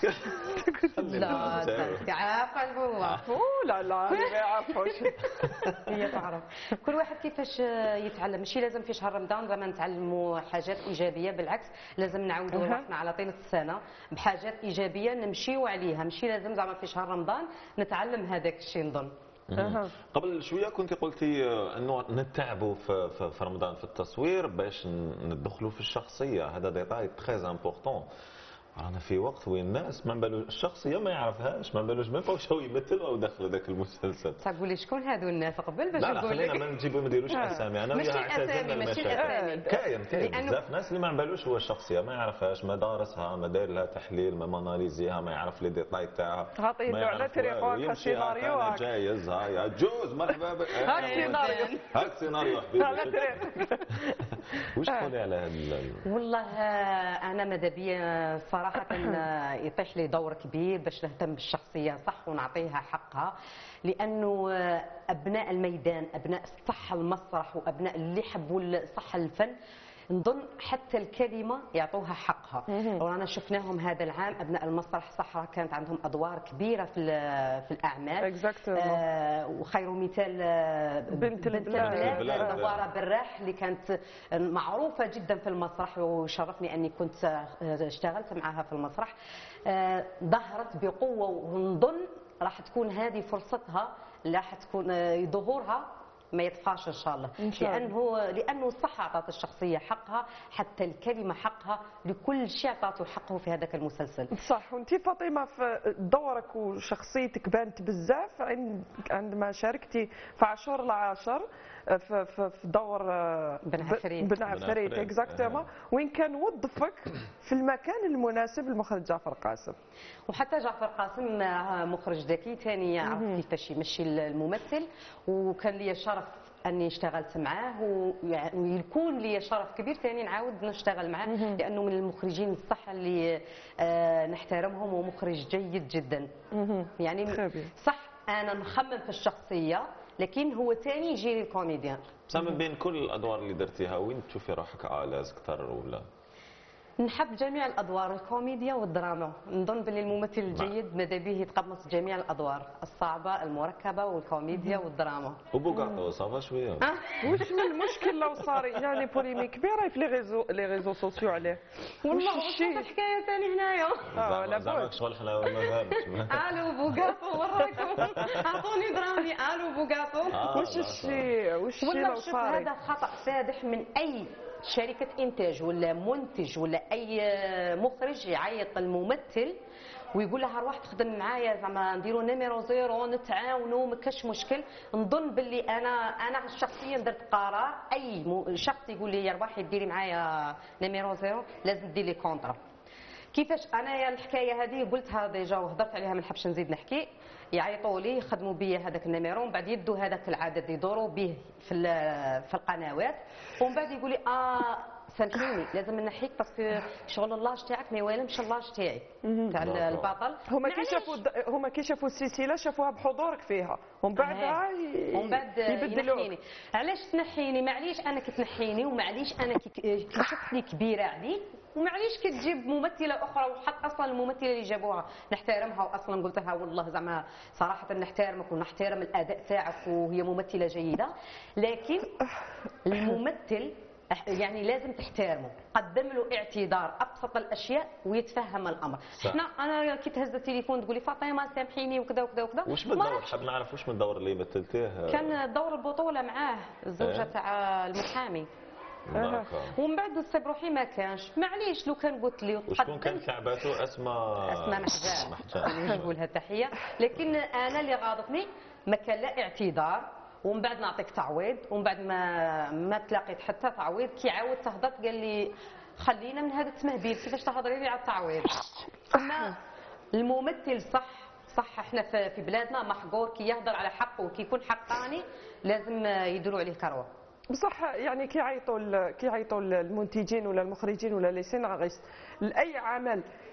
لا عارفه هو. لا ما يعرفوش. هي تعرف. كل واحد كيفاش يتعلم، ماشي لازم في شهر رمضان زعما نتعلموا حاجات ايجابيه، بالعكس لازم نعودوا روحنا على طيله السنه بحاجات ايجابيه نمشيو عليها، ماشي لازم زعما في شهر رمضان نتعلم هذاك الشيء نظن. قبل شويه كنت قلتي انه نتعبوا في رمضان في التصوير باش ندخلوا في الشخصيه، هذا ديتاي تري امبورطون. رانا في وقت وين الناس ما بالوش الشخصيه ما يعرفهاش، ما بالوش ميم واش هو يمثل او داخل ذاك المسلسل. تقول لي شكون هذو الناس قبل باش نقول لك؟ لا خلينا ما نجيبوا ما نديروش اسامي، انا وياها اعتزلنا المشاكل. كاين بزاف ناس اللي ما بالوش هو الشخصيه، ما يعرفهاش، ما دارسها، ما داير لها تحليل، ما مناليزيها، ما يعرف لي ديتاي تاعها. تعطيه له على تريقه كسيناريو. انا جايز هاي جوز مرحبا بك. هاك سيناريو. هاك سيناريو حبيبي. واش تقولي على هذا؟ والله انا ماذا بيا صراحه يطيح لي دور كبير باش نهتم بالشخصيه صح ونعطيها حقها، لانه ابناء الميدان، ابناء صح المسرح، وابناء اللي يحبوا صح الفن، نظن حتى الكلمه يعطوها حقها. ورانا شفناهم هذا العام ابناء المسرح صح كانت عندهم ادوار كبيره في الاعمال. وخير مثال بنت البلاد نوارة براح اللي كانت معروفه جدا في المسرح، وشرفني اني كنت اشتغلت معها في المسرح. ظهرت بقوه، ونظن راح تكون هذه فرصتها، راح تكون ظهورها ما يطفاش ان شاء الله، لانه صح اعطت الشخصيه حقها، حتى الكلمه حقها، لكل شيء اعطته حقه في هذاك المسلسل. صح. وانت فاطمه في دورك وشخصيتك بانت بزاف عندما شاركتي في عاشور العاشر في دور بن عفريت اكزاكتومون، وين كان وظفك في المكان المناسب المخرج جعفر قاسم. وحتى جعفر قاسم مخرج ذكي ثاني يعرف كيفاش يمشي الممثل، وكان لي شرف اني اشتغلت معاه، ويكون لي شرف كبير ثاني نعاود نشتغل معاه، لانه من المخرجين الصح اللي نحترمهم، ومخرج جيد جدا. يعني صح انا نخمم في الشخصيه، لكن هو ثاني يجي الكوميديان. بصح من بين كل الادوار اللي درتيها وين تشوفي روحك عالاز اكثر ولا؟ نحب جميع الادوار، الكوميديا والدراما. نظن باللي الممثل الجيد ماذا به يتقمص جميع الادوار الصعبه المركبه والكوميديا والدراما. وبوغاتو صافا شويه. واش المشكل لو صار يعني بوليميك كبيره في لي ريزو سوسيو عليه؟ والله واش حكايه ثاني هنايا. زعما شغل حنا ما ذهبتش. الو بوغاتو وراكم اعطوني درامي. الو بوغاتو. واش الشيء لو صار؟ هذا خطا فادح من اي شركة إنتاج ولا منتج ولا أي مخرج يعيط الممثل ويقول لها روح تخدم معايا، زعما نديروا نيميرو زيرو نتعاونوا ما كاش مشكل. نظن باللي انا شخصيا درت قرار، اي شخص يقول لي روحي ديري معايا نيميرو زيرو لازم ديري لي كونطرا. كيفاش انا الحكايه هذه قلتها ديجا وهضرت عليها، ما نحبش نزيد نحكي. يعيطوا لي يخدموا بيا هذاك النيميرو، ومن بعد يدوا هذاك العدد يدوروا به في القنوات، ومن بعد يقول لي سامحيني لازم نحيك باسكو شغل اللاج تاعك ما يوالمش اللاج تاعي تاع البطل. هما كي شافوا السلسله شافوها بحضورك فيها، ومن بعد يبدلوا. علاش تنحيني؟ معليش انا كي تنحيني، ومعليش انا كي شفتني كبيره عليك، ومعليش كي تجيب ممثله اخرى، وحتى اصلا الممثله اللي جابوها نحترمها، واصلا قلت لها والله زعما صراحه نحترمك ونحترم الاداء تاعك، وهي ممثله جيده، لكن الممثل يعني لازم تحترمه، قدم له اعتذار ابسط الاشياء ويتفهم الامر. احنا انا كي تهز التليفون تقولي فاطمه سامحيني وكذا وكذا وكذا. واش من الدور؟ حاب نعرف واش من الدور اللي مثلتيه؟ كان دور البطوله معاه الزوجه تاع المحامي. ومن بعد الصيب روحي ما كانش، معليش لو كان قلت لي وشكون كانت لعباته؟ اسماء محجان نقولها تحيه. لكن انا اللي غاضتني ما كان لا اعتذار، ومن بعد نعطيك تعويض، ومن بعد ما تلاقيت حتى تعويض. كي عاود تهضر قال لي خلينا من هذا التمهبيل، كيفاش تهضري لي على التعويض؟ اما الممثل صح احنا في بلادنا محقور، كي يهضر على حقه وكي يكون حقاني لازم يديروا عليه كروه. بصح يعني كي يعيطوا المنتجين ولا المخرجين ولا لي سيناريست لاي عمل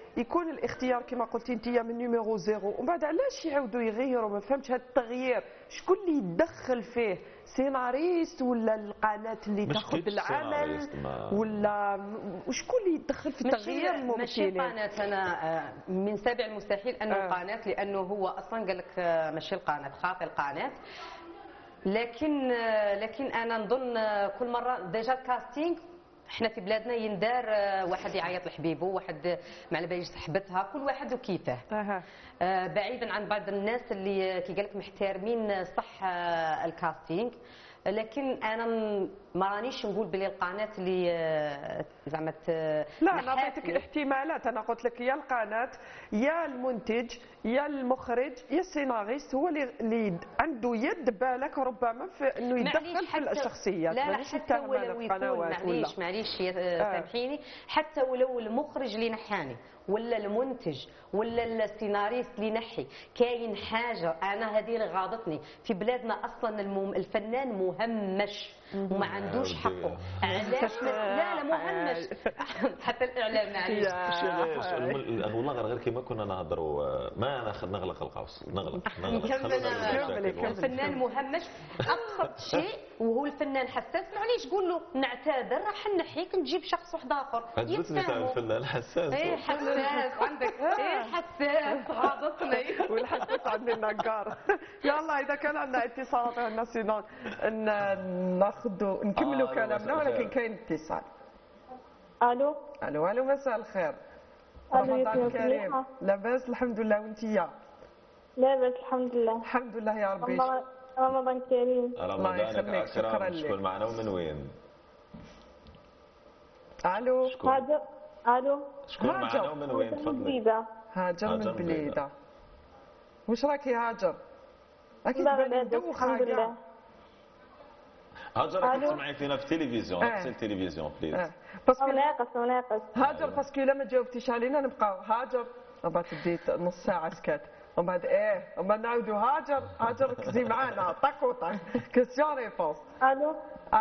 يكون الاختيار كما قلتي انت من نيميرو 0 ومن بعد علاش يعاودوا يغيروا؟ ما فهمتش هذا التغيير شكون اللي يدخل فيه؟ سيناريست ولا القناه اللي تاخذ العمل ولا وشكون اللي يدخل في تغيير الممثلين؟ ماشي قناه، انا من سابع المستحيل انه قناه، لانه هو اصلا قال لك ماشي القناه، خاطئ القناه. لكن انا نظن كل مره ديجا الكاستينغ احنا في بلادنا يندار، واحد يعيط لحبيبه، واحد ما على باليش صاحبتها، كل واحد وكيفاه. بعيدا عن بعض الناس اللي كي قال لك محترمين صح الكاستينغ، لكن انا ما رانيش نقول بلي القناه اللي زعما لا انا عطيتك احتمالات. انا قلت لك يا القناه يا المنتج يا المخرج يا السيناريست هو اللي عنده يد بالك ربما في انه يدخل في الشخصيات. لا حتى ولو يكون معليش سامحيني، حتى ولو المخرج اللي نحاني ولا المنتج ولا السيناريست اللي نحي، كاين حاجه انا هذه اللي غاضتني في بلادنا اصلا، الفنان مهمش وما عندوش حقه. علاش؟ لا مهمش حتى الاعلام معليش. والله غير كيما كنا نهضروا ما نغلق القوس، نغلق الفنان مهمش ابسط شيء، وهو الفنان حساس. معليش قول له نعتذر راح نحيك نجيب شخص واحد اخر. عجبتني تاع الفنان حساس. ايه حساس عندك، ايه حساس غاضتني. والحساس عندي النقار. يلا اذا كان عندنا اتصالات الناس ناخذوا نكملوا كلامنا، ولكن كاين اتصال. الو الو مساء الخير. رمضان كريم. لاباس الحمد لله، وانتيا؟ لاباس الحمد لله. الحمد لله يا ربي. رمضان كريم. رمضانك اكرم. شكون معنا ومن وين؟ الو هاجر. الو شكون معنا ومن وين؟ تفضلي. هاجر من بليده. واش راكي هاجر؟ اكيد مدوخه. الحمد لله. هاجر راكي تسمعي فينا في التلفزيون، في التلفزيون بليز. وناقص هاجر باسكو الا ما جاوبتيش علينا نبقاو هاجر بعد تديت نص ساعه سكات، ومن بعد ومن بعد نعاودوا هاجر ركزي معانا طاك وطاك كيسيون ريبونس. الو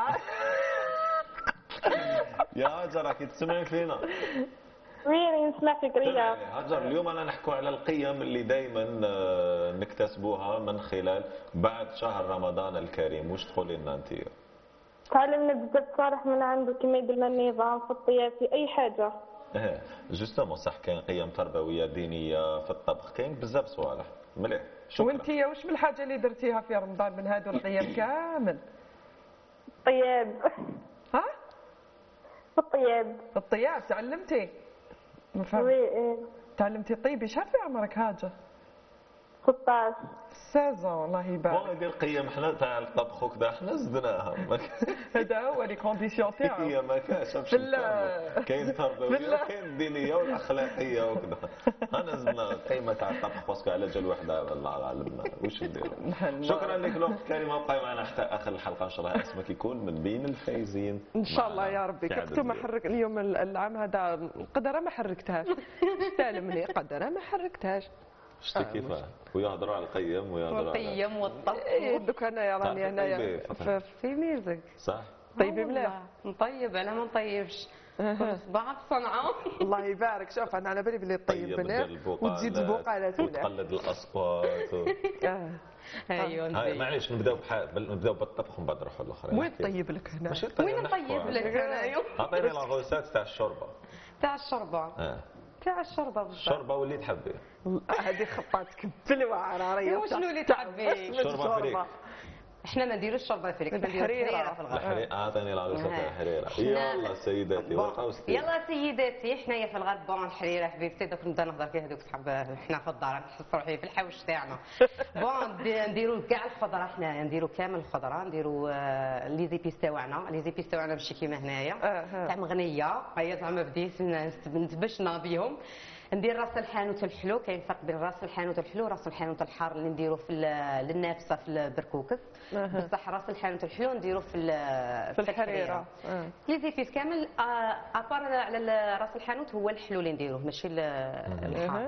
يا هاجر راكي تسمعي فينا؟ وين نسمع فيك رياض. هاجر اليوم انا نحكوا على القيم اللي دائما نكتسبوها من خلال بعد شهر رمضان الكريم. واش تقولي لنا انت؟ تعلمنا بزاف صالح من عنده، كما يدير لنا النظام في الطياب في اي حاجه. جوستومون صح، كاين قيم تربويه دينيه في الطبخ، كاين بزاف صوالح مليح. شكرا. وانتيا واش من الحاجه اللي درتيها في رمضان من هذو القيم كامل؟ الطياب. ها؟ في الطياب تعلمتي؟ تعلمتي طيبي. شحال في عمرك هاجر؟ 16. 16 الله يبارك. هذه القيم احنا تاع الطبخ وكذا احنا زدناها. هذا هو لي كونديسيون تاعو. هي ما كاش كاين التربويه وكاين الدينيه والاخلاقيه وكذا. انا زدنا قيمه تاع الطبخ باسكو على جال وحده الله اعلم واش نديروا. شكرا لك الوقت كريم، ابقاي معنا حتى اخر الحلقه ان شاء الله اسمك يكون من بين الفايزين ان شاء الله يا ربي. كنت ما حرك اليوم العام هذا قدره ما حركتهاش. استلمني قدره ما حركتهاش. شتي كيفاه ويهضروا على القيم ويهضروا على القيم والطبخ. دوك انايا راني هنايا في ميزك. صح طيبي مليح. نطيب على ما نطيبش صباح صنعاء. الله يبارك. شوف انا على بالي بلي طيب مليح وتزيد البقالات وتقلد الاصوات. ايوه معليش نبداو بالطبخ ومن بعد نروحوا للاخرين. وين طيب لك هنا؟ وين نطيب لك هنايا؟ عطيني لا غوسات تاع الشوربه. تاع الشوربه بالضبط. الشوربه واللي تحبي. هذه خطاتك بلوى عراريه. وشنو اللي تحبي؟ شوربه فريك. احنا ما نديروش شوربه فريك، نديرو حريره في الغرب. اعطيني العروسه تاع حريره. يلا سيداتي والقوس. يلا سيداتي حنايا في الغرب بون الحريره حبيبتي. دوك نبدا نهضر فيها هذوك صحاب حنا في الدار نحس روحي في الحوش تاعنا. بون نديرو كاع الخضره، حنايا نديرو كامل الخضره، نديرو لي زيبيس تاعنا. لي زيبيس تاعنا ماشي كيما هنايا تاع مغنيه. هيا زعما بديت نتبشنا بهم. ندير راس الحانوت الحلو. كاين فرق بين راس الحانوت الحلو وراس الحانوت الحار اللي نديروه في للنافسه في البركوكس. بصح راس الحانوت الحلو نديروه في الحريره. لي زيبيس كامل ابار على راس الحانوت هو الحلو اللي نديروه ماشي الحار.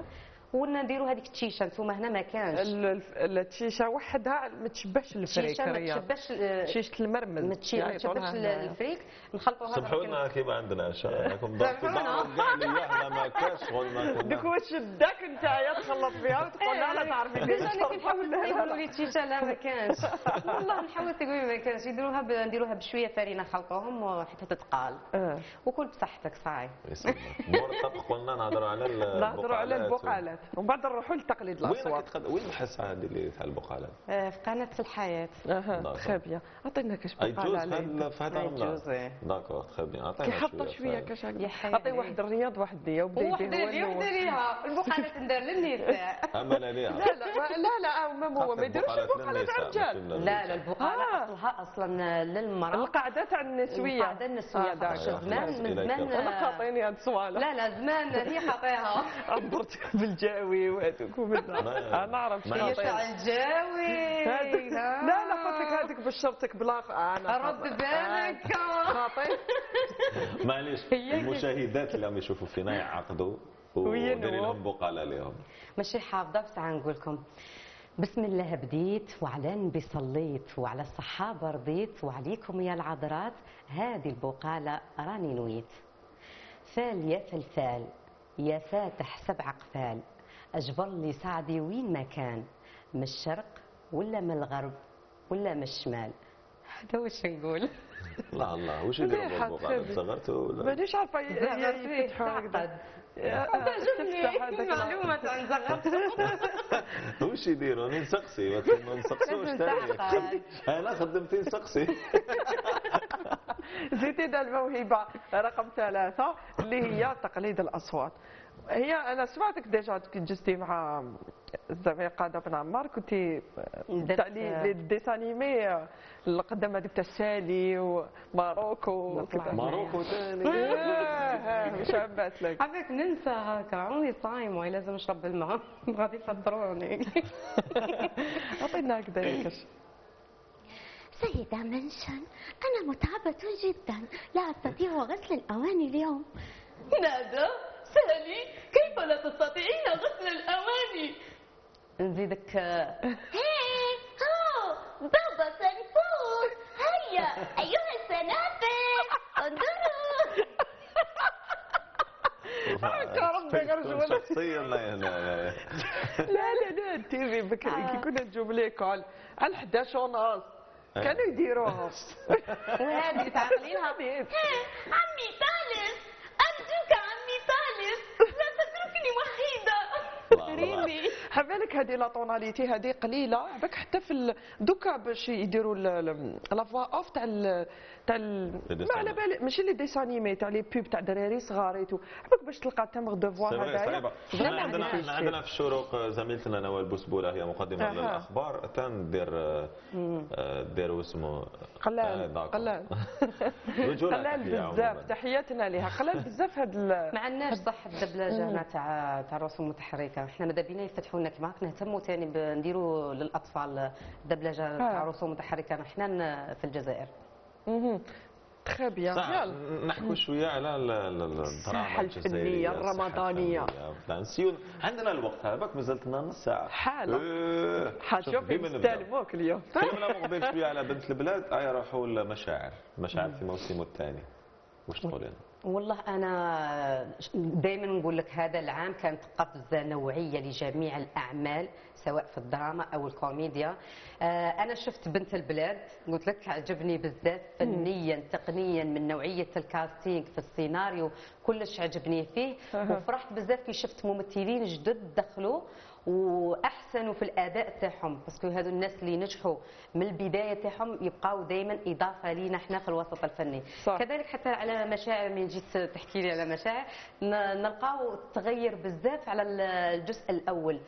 ونديروا هذيك التشيشه. نتوما هنا ما كانش التشيشه وحدها ما تشبهش الفريك، ما تشبهش تشيشه المرمل، ما تشبهش الفريك. نخلطوها سمحوا لنا كيما عندنا عشاء راكم ضربتوا احنا ما كاش قلنا كنا دوك واش شداك نتايا تخلط فيها وتقول لا تعرفي ديجا انا كي نحاول يقولوا لي تشيشه لا ما كانش والله نحاول تقولي ما كانش. نديروها بشويه فرينه نخلطوهم حتى تتقال وكل بصحتك صاي. مور الطبخ قلنا نهضروا على البقالات ومن بعد نروحوا لتقليد الاصوات. وين الحصه هذه اللي تاع البقالات؟ في قناه الحياه. تخي بيان. عطينا كاش بقاله في هذا رمضان. داكور تخي بيان. عطينا حط شويه كاش عطي واحد الرياض واحد النيه وبدا يدير ليها البقالات ندير للنساء. امل ليها. لا هو ما يديروش البقالات على الرجال. لا البقاله اصلها للمراه. القاعده تاع النسويه. القاعده النسويه زمان انا خاطيني هاد السؤال. لا زمان هي خاطيها. عبرت بالجاوي وهذوك انا نعرف هي تاع الجاوي. لا قلت لك هذيك بشرتك بلا انا رد بالك خاطي. معليش المشاهدات اللي عم يشوفوا فينا يعقدوا وديري لهم بقاله لهم. ماشي حافظه بس نقول لكم بسم الله بديت وعلى النبي صليت وعلى الصحابه رضيت وعليكم يا العذرات هذه البقاله راني نويت. فال يا فلفال يا فاتح 7 قفال اجبر لي سعدي وين ما كان من الشرق ولا من الغرب ولا من الشمال. هذا واش نقول. الله واش يديروا بالبقاله صغرتوا ولا مانيش عارفه تعقد. تعجبني معلومه عن زغرت. واش يديروا؟ انا نسقسي ما نسقسوش ثاني. انا خدمتي نسقسي. زيدنا الموهبه رقم 3 اللي هي تقليد الاصوات. هي انا سمعتك ديجا كي جلستي مع الزميل قاده بن عمار كنتي تاع لي ديسانيمي القدام هذيك تاع سالي وماروكو ماروكو ثاني. واش عبات لك؟ عافاك ننسى هكا عمري صايم وي لازم نشرب الماء غادي يفطروني. عطينا هكذا ياكش. سيدة منشن أنا متعبة جدا لا أستطيع غسل الأواني اليوم. ماذا؟ سالي كيف لا تستطيعين غسل الأواني؟ نزيدك. هاي هو بابا تليفون هيا أيها السنافر انظروا. ربي غير شخصيا لا التيفي بكري كي كنا نجيب ليكول على 11:30 كانوا يديروها. وهذه تعقلينها. عمي طالب أرجوك عمي طالب لا تتركني وحيدة. ريمي حبالك هذه لا طوناليتي هذه قليله عباك حتى في دوكا باش يديروا لا فوا اوف تاع ما على بالي ماشي لي ديسانيمي تاع لي بوب تاع دراري صغاريتو عباك باش تلقى تمغ دو فوا هذايا. عندنا في الشروق زميلتنا نوال بوسبوله هي مقدمه للاخبار دير اسمه قلال بزاف. تحياتنا لها قلال بزاف هذا. ما عندناش صح الدبلجه هنا تاع الرسوم المتحركه. احنا ماذا بينا يفتحوا لنا كيما هكا نهتموا ثاني بنديروا للاطفال الدبلجه تاع الرسوم المتحركه احنا في الجزائر. تخي بيان. يلا نحكوا شويه على الدراما الفنيه الرمضانيه. عندنا الوقت هذاك مازالت لنا نص ساعه. حاله شوفي نستلموك اليوم. كنا مقبل شويه على بنت البلاد راحوا المشاعر في موسمه الثاني. واش تقولي لنا؟ والله انا دائما نقول لك هذا العام كانت قفزه نوعيه لجميع الاعمال سواء في الدراما او الكوميديا. انا شفت بنت البلاد قلت لك عجبني بزاف فنيا تقنيا من نوعيه الكاستينغ في السيناريو كلش عجبني فيه. وفرحت بزاف كي شفت ممثلين جدد دخلوا واحسنوا في الاداء تاعهم باسكو هذو الناس اللي نجحوا من البدايه تاعهم يبقاو دائما اضافه لينا احنا في الوسط الفني. صح. كذلك حتى على مشاعر من جيت تحكي لي على مشاعر نلقاو تغير بزاف على الجزء الاول.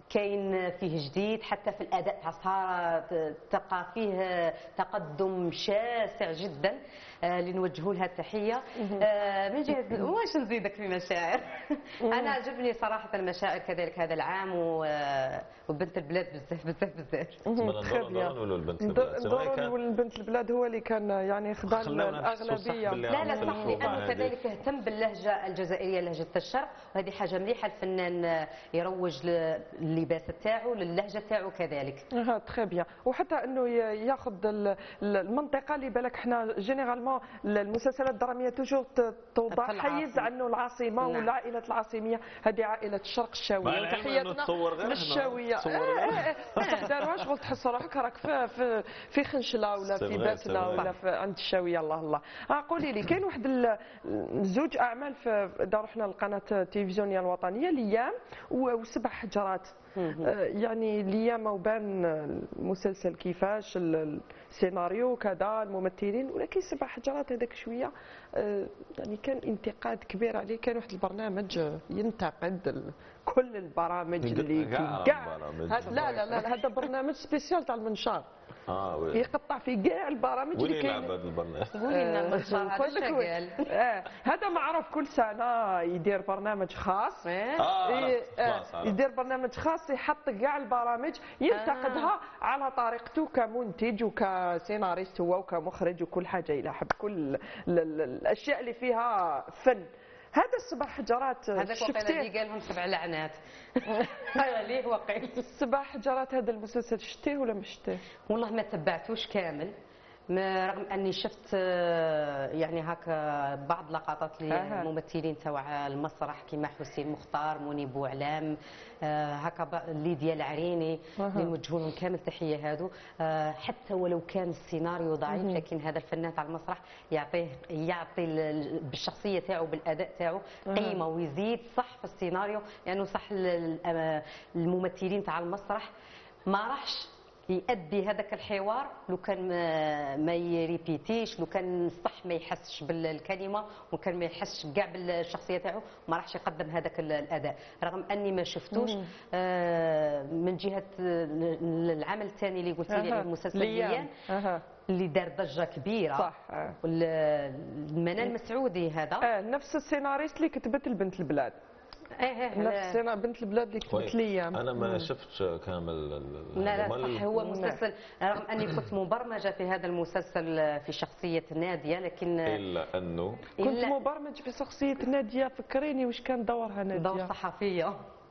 كاين فيه جديد، حتى في الاداء تاع السهره تلقى فيه تقدم شاسع جدا اللي نوجهوا لها التحيه. من جهه واش نزيدك في مشاعر؟ انا عجبني صراحه المشاعر كذلك هذا العام، وبنت البلاد بزاف بزاف بزاف. نقولوا البنت البلاد، ندوروا البنت البلاد هو اللي كان يعني خضع لا الاغلبيه. لا صح، لانه كذلك اهتم باللهجه الجزائريه لهجه الشرق، وهذه حاجه مليحه الفنان يروج للباس تاعو للهجه تاعو كذلك. تري بيان، وحتى انه ياخذ المنطقه اللي بالك احنا جينيرالمون المسلسلات الدراميه توجور توضع حيز عنه العاصمه والعائله العاصميه، هذه عائله الشرق الشاويه، وتحياتنا للشاويه. ما داروهاش شغل تحس روحك راك في خنشله ولا في باتنا ولا عند الشاويه. الله الله. قولي لي، كاين واحد زوج اعمال داروا احنا القناه التلفزيونيه الوطنيه، ليام وسبع حجرات. يعني ليام وبان المسلسل كيفاش السيناريو كذا الممثلين، ولكن سبع حجرات هذاك شويه يعني كان انتقاد كبير عليه. كان واحد البرنامج ينتقد كل البرامج اللي كاع. لا لا لا، هذا برنامج سبيسيال تاع المنشار. وي. يقطع في كاع البرامج اللي كاين. يلعب هذا البرنامج. قولي لنا المنشار هذا شغال. هذا معروف كل سنه يدير برنامج خاص. يدير برنامج خاص يحط كاع البرامج ينتقدها على طريقته كمنتج وكسيناريست هو وكمخرج وكل حاجه، الى حب كل الاشياء اللي فيها فن. هذا السبع حجرات هذاك وقيلا اللي قال لهم 7 لعنات. هذا ليه وقيل السبع حجرات. هذا المسلسل شتيه ولا ما شتيه؟ والله ما تبعتوش كامل، رغم اني شفت يعني هكا بعض لقطات للممثلين تاع المسرح كيما حسين مختار، مني بوعلام، هكا ليديا العريني، اللي نوجهوا لهم كامل تحيه. هادو حتى ولو كان السيناريو ضعيف، لكن هذا الفنان تاع المسرح يعطي بالشخصيه تاعو بالاداء تاعو قيمه، ويزيد صح في السيناريو. لانه يعني صح الممثلين تاع المسرح ما راحش يأدي هذاك الحوار لو كان ما يريبيتيش، لو كان صح ما يحسش بالكلمه، وكان ما يحسش كاع بالشخصيه تاعو، ما راحش يقدم هذاك الاداء. رغم اني ما شفتوش من جهه العمل الثاني اللي قلت لي على المسلسل ليام اللي دار ضجه كبيره. صح. منال مسعودي هذا نفس السيناريست اللي كتبت البنت البلاد. نفس بنت البلاد اللي كتبت ليام. انا ما شفتش كامل. لا صح، هو مسلسل رغم اني كنت مبرمجه في هذا المسلسل في شخصيه ناديه، لكن الا انه كنت مبرمج في شخصيه ناديه. فكريني واش كان دورها ناديه؟ دور صحفيه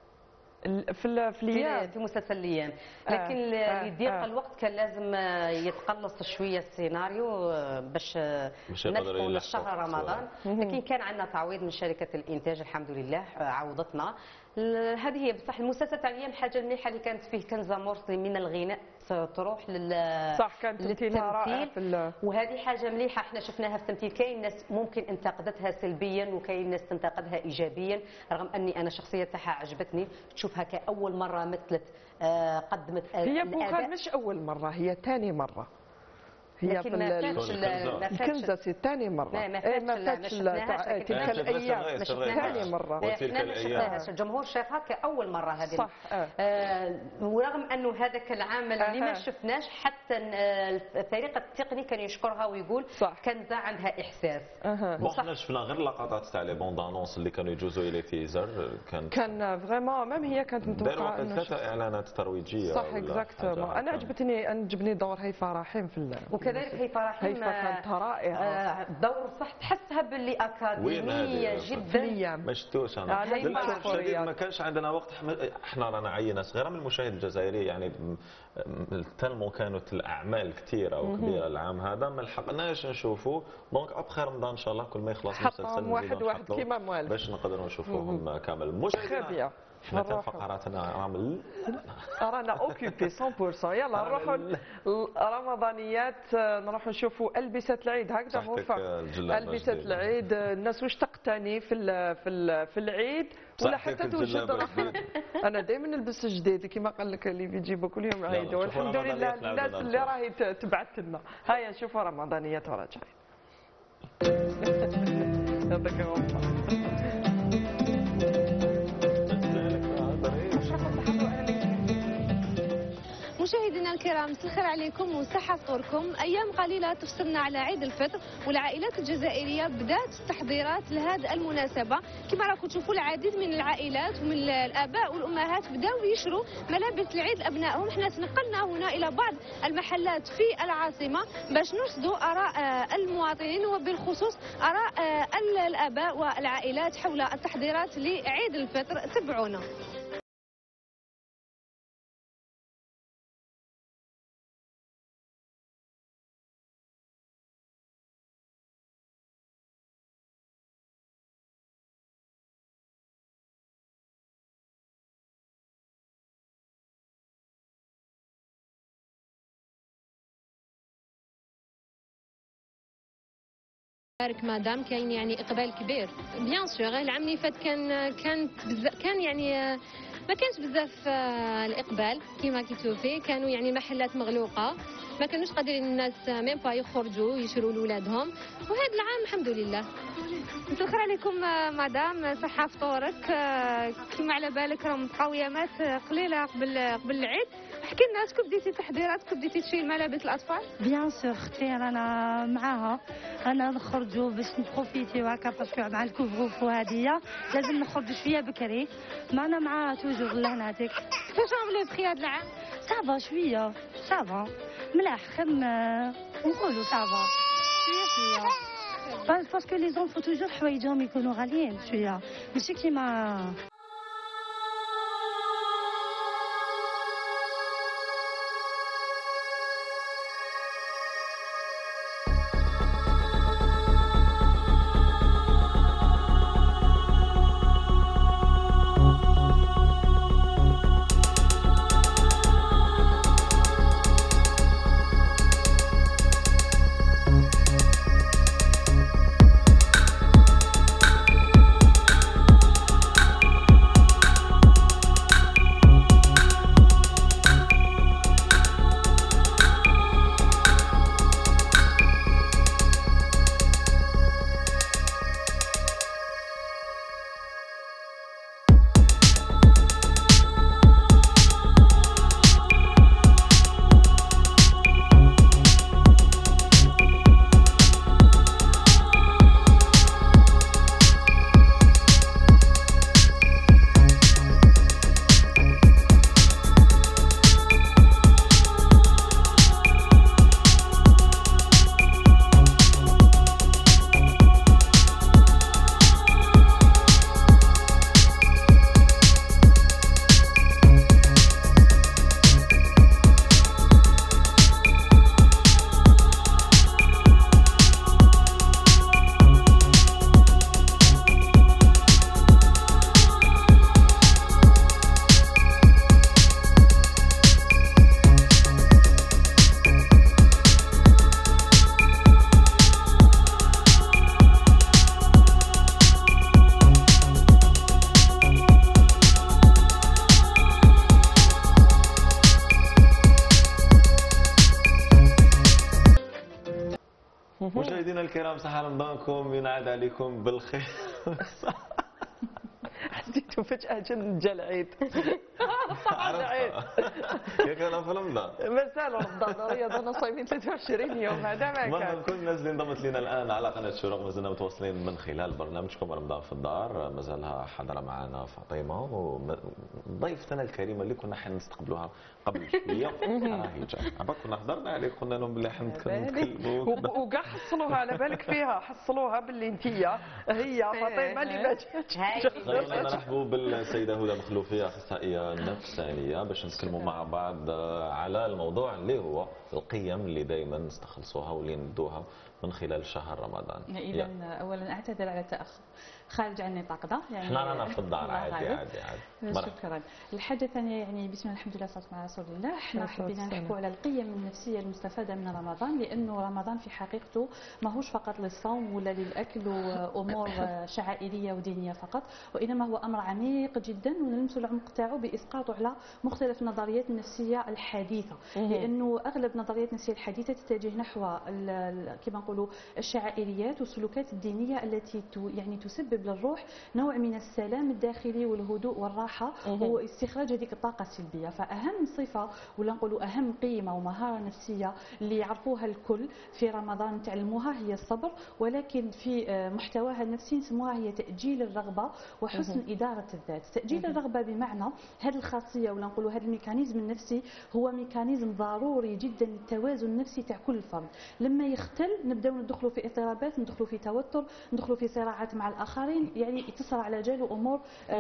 في ليام، في مسلسل ليام. لكن لضيق الوقت كان لازم يتقلص شويه السيناريو باش ندخلوا لشهر رمضان. لكن كان عندنا تعويض من شركه الانتاج الحمد لله، عوضتنا. هذه هي بصح المسلسل تاع ليام حاجه مليحه اللي كانت فيه كنزه مرسي من الغناء تروح صح، كان تمثيلها رائع. وهذه حاجه مليحه احنا شفناها في التمثيل. كاين ناس ممكن انتقدتها سلبيا وكاين ناس تنتقدها ايجابيا، رغم اني انا شخصيه تاعها عجبتني. تشوفها كاول مره مثلت قدمت هي بوخال مش اول مره، هي ثاني مره. هي في الكنزة ثاني مرة. ما فاتش تلك الأيام ثاني مرة. ما شفناهاش، الجمهور شافها كأول مرة هذه. صح. ورغم أنه هذاك العمل اللي ما شفناش، حتى الفريق التقني كان يشكرها ويقول كنزة عندها إحساس. وحنا شفنا غير لقطات تاع لي بوند انونس اللي كانوا يجوزوا إلى تيزر. كان فريمون ميم هي كانت متوقعة داروا 3 إعلانات ترويجية. صح اكزاكتومون. أنا عجبني دور هيفا رحيم في وكذلك هيفا رحيم كانت رائعه. دور صح تحسها باللي اكاديميه جدا. ما شفتوش انا للاسف الشديد، ما كانش عندنا وقت. احنا رانا عينا صغيره من المشاهد الجزائري، يعني تلمو كانت الاعمال كثيره وكبيره العام هذا، ما لحقناش نشوفوا. دونك ابخي رمضان ان شاء الله كل ما يخلص مسلسل واحد كيما موالف باش نقدروا نشوفوهم كامل. مشاهدينا احنا كان فقراتنا رامل رانا اوكيبي 100%. يلا نروحوا رمضانيات، نروحوا نشوفوا البسه العيد. هكذا موفق البسه العيد. الناس واش تقتني في العيد ولا حتى توجد. انا دائما نلبس جديد كما قال لك اللي بيجيبوا كل يوم عيد، والحمد لله الناس اللي راهي تبعث لنا. هيا شوفوا رمضانيات وراجعين. يعطيك العافيه. الكرام، مساء الخير عليكم وصحة فطوركم. أيام قليلة تفصلنا على عيد الفطر، والعائلات الجزائرية بدأت التحضيرات لهذه المناسبة. كما راكم تشوفوا العديد من العائلات ومن الآباء والأمهات بدأوا يشروا ملابس العيد لأبنائهم. احنا تنقلنا هنا إلى بعض المحلات في العاصمة باش نرصدوا آراء المواطنين وبالخصوص آراء الآباء والعائلات حول التحضيرات لعيد الفطر. تبعونا. بارك مدام، كاين يعني اقبال كبير بيان سور. العام اللي فات كان يعني ما كانش بزاف الاقبال كيما كتشوفي، كانوا يعني محلات مغلوقه، ما كانوش قادرين الناس ميم با يخرجوا يشروا لولادهم. وهذا العام الحمد لله. مساء الخير عليكم مدام، صحه فطورك. كيما على بالك راهم بقاو يامات قليله قبل العيد. احكي لنا شكون بديتي التحضيرات، كيف بديتي تشري ملابس الاطفال؟ بيان سور اختي رانا معاها، انا نخرجوا باش نبروفيتيو هكا باسكو مع الكوفروف وهذه لازم نخرجوا شويه بكري. معنا معاها توجور لهناتك. كيفاش راهم لي بخي هذا العام؟ صافا شويه صافا ملاح، نقولوا صافا شويه باسكو لي زونفو توجور حوايجهم يكونوا غاليين شويه، ماشي كيما مشاهدينا الكرام، صحة رمضانكم ينعاد عليكم بالخير. حسيتو فجأة جا العيد. طبعا العيد. ياك انا في رمضان. مازال رمضان، رياض انا صايمين 23 يوم، هذا ما كان. كل الناس اللي انضمت لنا الان على قناة الشروق، مازلنا متواصلين من خلال برنامجكم رمضان في الدار. مازالها حاضرة معنا فاطمة وضيفتنا الكريمة اللي كنا حنستقبلوها قبل شوية. هي جات. عباك كنا حضرنا عليك، قلنا لهم باللي حنتكلموا. وكاع حصلوها على بالك فيها، حصلوها باللي انتيا هي فاطمة اللي ما جاتش. خلونا نرحبوا بالسيدة هدى مخلوفي، أخصائية نفسانية، باش نتكلموا مع بعض على الموضوع اللي هو القيم اللي دائما نستخلصوها واللي ندوها من خلال شهر رمضان. إذا أولا أعتذر على التأخر، خارج عن نطاق ده يعني. احنا رانا في الدار عادي. شكرا. الحاجة الثانية يعني بسم الله الحمد لله والصلاة على رسول الله، احنا حبينا نحكوا على القيم النفسية المستفادة من رمضان، لأنه رمضان في حقيقته ماهوش فقط للصوم ولا للأكل وأمور شعائرية ودينية فقط، وإنما هو أمر عميق جدا ونلمس العمق تاعو بإسقاطه على مختلف النظريات النفسية الحديثة، لأنه أغلب النظريات النفسية الحديثة تتجه نحو كما نقولوا نقولوا الشعائريات والسلوكات الدينيه التي يعني تسبب للروح نوع من السلام الداخلي والهدوء والراحه واستخراج هذيك الطاقه السلبيه. فاهم صفه ولا نقولوا اهم قيمه ومهاره نفسيه اللي يعرفوها الكل في رمضان تعلموها هي الصبر، ولكن في محتواها النفسي نسموها هي تاجيل الرغبه وحسن اداره الذات. تاجيل الرغبه بمعنى هذه الخاصيه ولا نقولوا هذا الميكانيزم النفسي هو ميكانيزم ضروري جدا للتوازن النفسي تاع كل فرد. لما يختل نبداو ندخلوا في اضطرابات، ندخلوا في توتر، ندخلوا في صراعات مع الاخرين، يعني تصرى على جال امور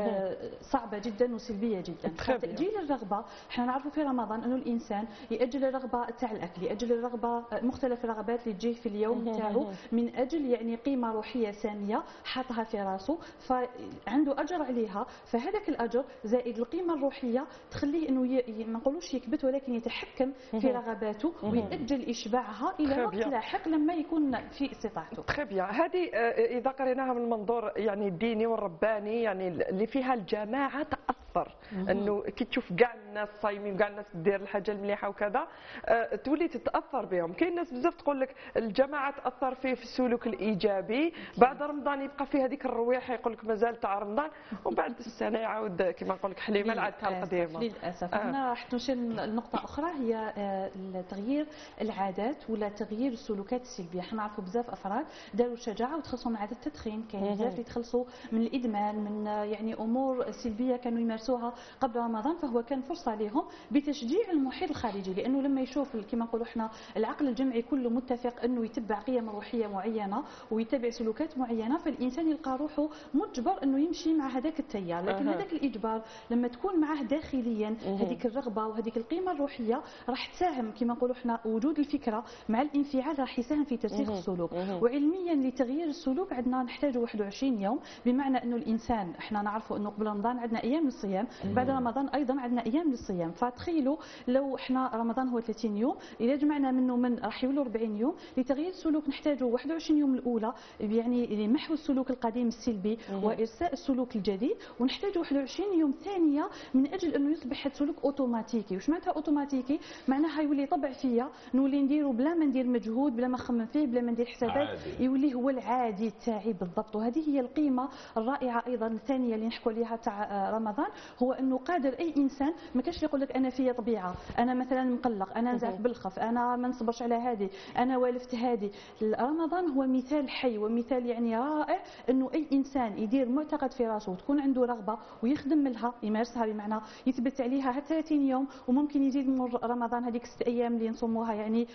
صعبه جدا وسلبيه جدا. تاجيل الرغبه احنا نعرفوا في رمضان انه الانسان ياجل الرغبه تاع الاكل، ياجل الرغبه مختلف الرغبات اللي تجيه في اليوم تاعو من اجل يعني قيمه روحيه ساميه حاطها في راسه فعنده اجر عليها. فهذاك الاجر زائد القيمه الروحيه تخليه انه ما نقولوش يكبت ولكن يتحكم في رغباته ويأجل اشباعها الى وقت لاحق لما يكون في استطاعته. تخي بيان. هذه اذا قريناها من المنظور يعني الديني والرباني يعني اللي فيها الجماعه تاثر، انه كي تشوف كاع الناس صايمين وكاع الناس دير الحاجه المليحه وكذا تولي تتاثر بهم. كاين ناس بزاف تقول لك الجماعه تاثر فيه في السلوك الايجابي، بعد رمضان يبقى فيه هذيك الرويحه يقول لك مازال تاع رمضان، وبعد السنه يعاود كما نقول لك حليمه عادتها القديمه. للاسف انا راح نشير لنقطه اخرى هي تغيير العادات ولا تغيير السلوكات السلبيه. احنا نعرفوا بزاف افراد داروا شجاعه وتخلصوا من عاده التدخين، كاين بزاف اللي تخلصوا من الادمان، من يعني امور سلبيه كانوا يمارسوها قبل رمضان، فهو كان فرصه لهم بتشجيع المحيط الخارجي، لانه لما يشوف كما نقولوا احنا العقل الجمعي كله متفق انه يتبع قيم روحيه معينه ويتبع سلوكات معينه، فالانسان يلقى روحه مجبر انه يمشي مع هذاك التيار. لكن هذاك الاجبار لما تكون معه داخليا هذيك الرغبه وهذيك القيمه الروحيه راح تساهم كما نقولوا احنا وجود الفكره مع الانفعال راح يساهم في ترسيخ السلوك. وعلميا لتغيير السلوك عندنا نحتاج 21 يوم، بمعنى انه الانسان احنا نعرفوا انه قبل رمضان عندنا ايام للصيام، بعد رمضان ايضا عندنا ايام للصيام. فتخيلوا لو احنا رمضان هو 30 يوم، اذا جمعنا منه من راح يولوا 40 يوم. لتغيير السلوك نحتاجوا 21 يوم الاولى يعني لمحو السلوك القديم السلبي وارساء السلوك الجديد، ونحتاج 21 يوم ثانيه من اجل انه يصبح السلوك اوتوماتيكي. واش معناتها اوتوماتيكي؟ معناها يولي طبع فيا نولي نديرو بلا ما ندير مجهود، بلا ما نخمم فيه، بلا ما ندير حسابات، يولي هو العادي تاعي بالضبط. وهذه هي القيمه الرائعه ايضا الثانيه اللي نحكوا عليها تاع رمضان، هو انه قادر اي انسان ما كاش يقول لك انا فيا طبيعه، انا مثلا مقلق، انا نزعف بالخف، انا ما نصبرش على هذه، انا والفت هذه. رمضان هو مثال حي ومثال يعني رائع انه اي انسان يدير معتقد في راسه وتكون عنده رغبه ويخدم لها يمارسها، بمعنى يثبت عليها 30 يوم، وممكن يزيد من رمضان هذيك 6 ايام اللي نصوموها يعني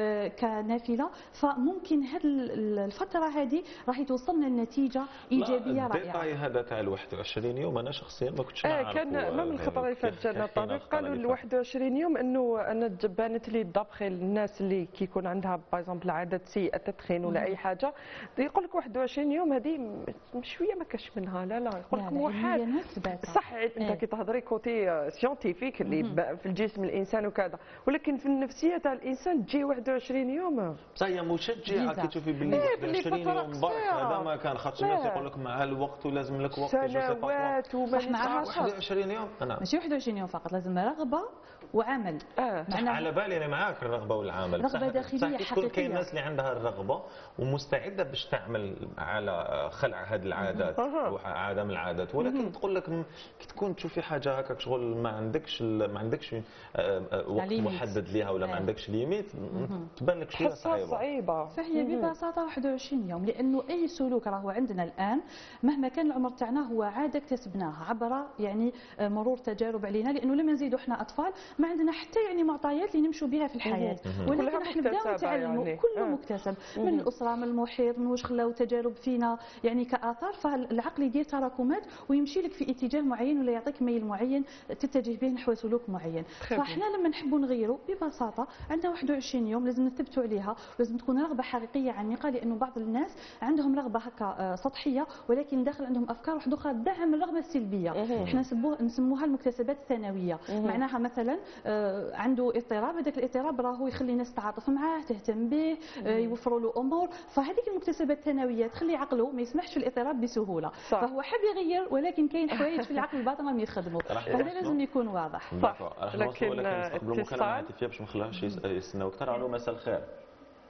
كنافله. فممكن هذه الفتره هذه راح توصلنا لنتيجه ايجابيه رائعه. هذا تاع ال 21 يوم انا شخصيا ما كنتش نعرف. كان ما من الخطره اللي فات جانا الطبيب قالوا ال 21 يوم انه انا بانت لي دابخي الناس اللي كيكون عندها بايزومبل عاده سيئه التدخين ولا اي حاجه، يقول لك 21 يوم هذه شويه ما كاش منها. لا يقول لك موحد صح. انت كي تهضري كوتي سيونتيفيك اللي في الجسم الانسان وكذا، ولكن في النفسيه تاع الانسان تجي 21 يوم صح. هي مشجعه كي تشوفي باللي 21 يوم برك هذا ما كان، خاطر الناس يقول لك مع الوقت ولازم لك وقت سنوات وما 21 يوم. ماشي 21 يوم فقط، لازم رغبه وعمل. على بالي انا معاك الرغبه والعمل، رغبه داخليه حقيقيه. كاين ناس اللي عندها الرغبه ومستعده باش تعمل على خلع هذه العادات او عاده من العادات، ولكن تقول لك كي تكون تشوفي حاجه هكاك شغل ما عندكش وقت محدد ليها ولا ما عندكش ليميت، تبان لك شويه صعيبه. فهي ببساطه 21 يوم، لانه اي سلوك راهو عندنا الان مهما كان العمر تاعنا هو عاده اكتسبناها عبر يعني مرور تجارب علينا، لانه لما نزيدوا احنا اطفال ما عندنا حتى يعني معطيات اللي نمشوا بها في الحياه، ولكن راح نبداو نتعلموا يعني. كله مكتسب من الاسره، من المحيط، من واش خلاو تجارب فينا يعني كاثار. فالعقل يدير تراكمات ويمشي لك في اتجاه معين ولا يعطيك ميل معين تتجه به نحو سلوك معين. فاحنا لما نحبوا نغيروا ببساطه عندنا 21 يوم لازم نثبتوا عليها، ولازم تكون رغبه حقيقيه عميقه، لانه بعض الناس عندهم رغبه هكا سطحيه ولكن داخل عندهم افكار واحده اخرى تدعم الرغبه السلبيه. احنا نسموها المكتسبات الثانويه. معناها مثلا عنده اضطراب، هذاك الاضطراب راهو يخلي الناس تعاطف معاه، تهتم به، يوفروا له امور. فهذيك المكتسبات الثانويه تخلي عقله ما يسمحش في الاضطراب بسهوله. فهو حاب يغير ولكن كاين حوايج في العقل الباطن راهم يخدموا، فهذا لازم يكون واضح. لكن نستقبلوا مكالمه هاتفيه باش ما نخلوهاش يستناو اكثر. الو مساء الخير.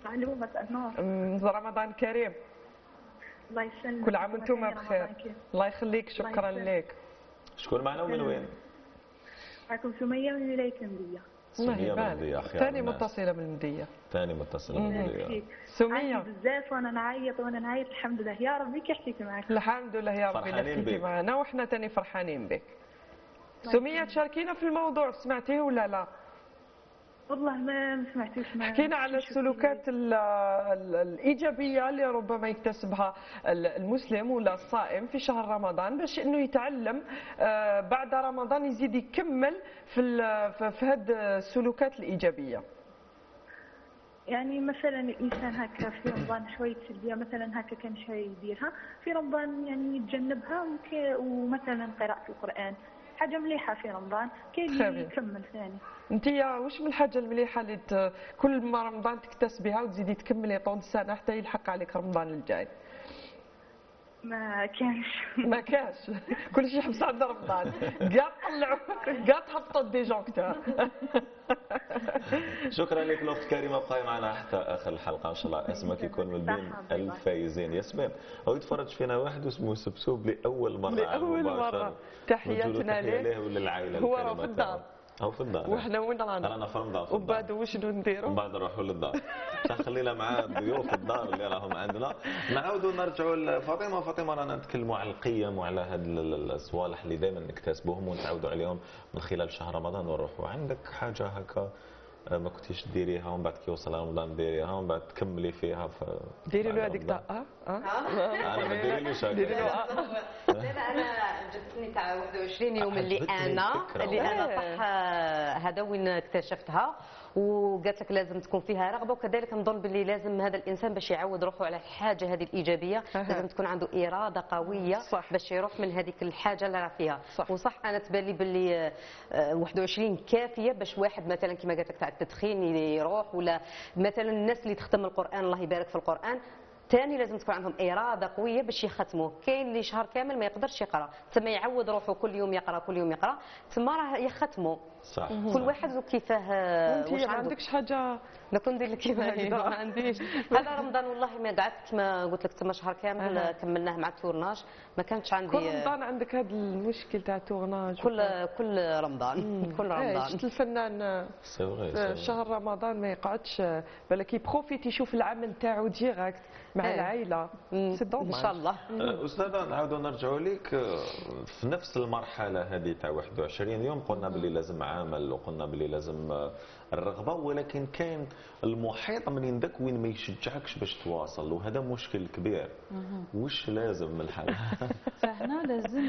معلومة النور. رمضان كريم. الله يسلمك. كل عام وانتم بخير. الله يخليك، شكرا لك. شكون معنا ومن وين؟ معكم سمية من ولاية المدية. سمية من المدية. ثاني متصلة من المدية. ثاني متصلة من المدية. سمية. بزاف وانا نعيط الحمد لله يا ربي كي حكيت معك. الحمد لله يا ربي حكيتي معنا وحنا ثاني فرحانين بك. سمية تشاركينا في الموضوع، سمعتيه ولا لا؟ والله ما سمعتوش. حكينا على السلوكات الإيجابية اللي ربما يكتسبها المسلم ولا الصائم في شهر رمضان باش انه يتعلم بعد رمضان يزيد يكمل في هذه السلوكات الإيجابية. يعني مثلا الانسان هكا في رمضان شويه سلبيه مثلا هكا كان شيء يديرها في رمضان يعني يتجنبها ومثلا قراءة القرآن حاجه مليحه في رمضان كي يكمل ثاني. انت واش من الحاجه المليحه اللي كل ما رمضان تكتسبيها وتزيدي تكملي طول السنه حتى يلحق عليك رمضان الجاي؟ ما كانش. ما كانش. كل شيء حبس عند رمضان. كاع طلعوا كاع تهبطوا الديجونكتور. شكرا لك الاخت كريمه، بقاي معنا حتى اخر الحلقه ان شاء الله. اسمك يكون من بين الفايزين. ياسمين هو يتفرج فينا واحد اسمه سبسوب لاول مره. لاول مره. تحياتنا له وللعائله هو راه في الدار. هو في الدار وحنا وين رانا في رمضان. ومن بعد وشنو نديروا؟ من بعد نروحوا للدار. خلينا مع ضيوف الدار اللي راهم عندنا. نعاودوا نرجعوا لفاطمه. فاطمه رانا نتكلموا على القيم وعلى هاد الصوالح اللي دائما نكتسبوهم ونتعودوا عليهم من خلال شهر رمضان ونروحوا. عندك حاجه هكا ما كنتيش ديريها ومن بعد كي يوصل رمضان ديريها ومن بعد تكملي فيها ديري له هذيك تاع انا ما ديريلوش هكا. لا انا جبتني تاع 21 يوم اللي انا صح هذا وين اكتشفتها وقالت لك لازم تكون فيها رغبه وكذلك نظن باللي لازم هذا الانسان باش يعود روحه على الحاجه هذه الايجابيه لازم تكون عنده اراده قويه صح. باش يروح من هذيك الحاجه اللي راه فيها صح. وصح انا تبان لي باللي 21 كافيه باش واحد مثلا كما قالت لك تاع التدخين يروح ولا مثلا الناس اللي تختم القران الله يبارك في القران ثاني لازم تكون عندهم اراده قويه باش يختموه. كاين اللي شهر كامل ما يقدرش يقرا تما يعود روحه كل يوم يقرا كل يوم يقرا تما راه يختموا صح. كل واحد وكيفاه واش ما عندكش حاجه ما كندير لك كيفاه ما عنديش. هذا رمضان والله ما قعدت كما قلت لك تما شهر كامل كملناه مع التورناج ما كانش عندي. كل رمضان عندك هذا المشكل تاع التورناج كل رمضان كل رمضان. شفت الفنان شهر رمضان ما يقعدش بالك يبروفيت يشوف العمل تاعو ديريكت مع العائله. ان شاء الله. استاذه نعاودوا نرجعوا لك في نفس المرحله هذه تاع 21 يوم قلنا باللي لازم عمل وقلنا باللي لازم الرغبه ولكن كاين المحيط منين داك وين ما يشجعكش باش تواصل وهذا مشكل كبير. وش لازم من الحل؟ فهنا لازم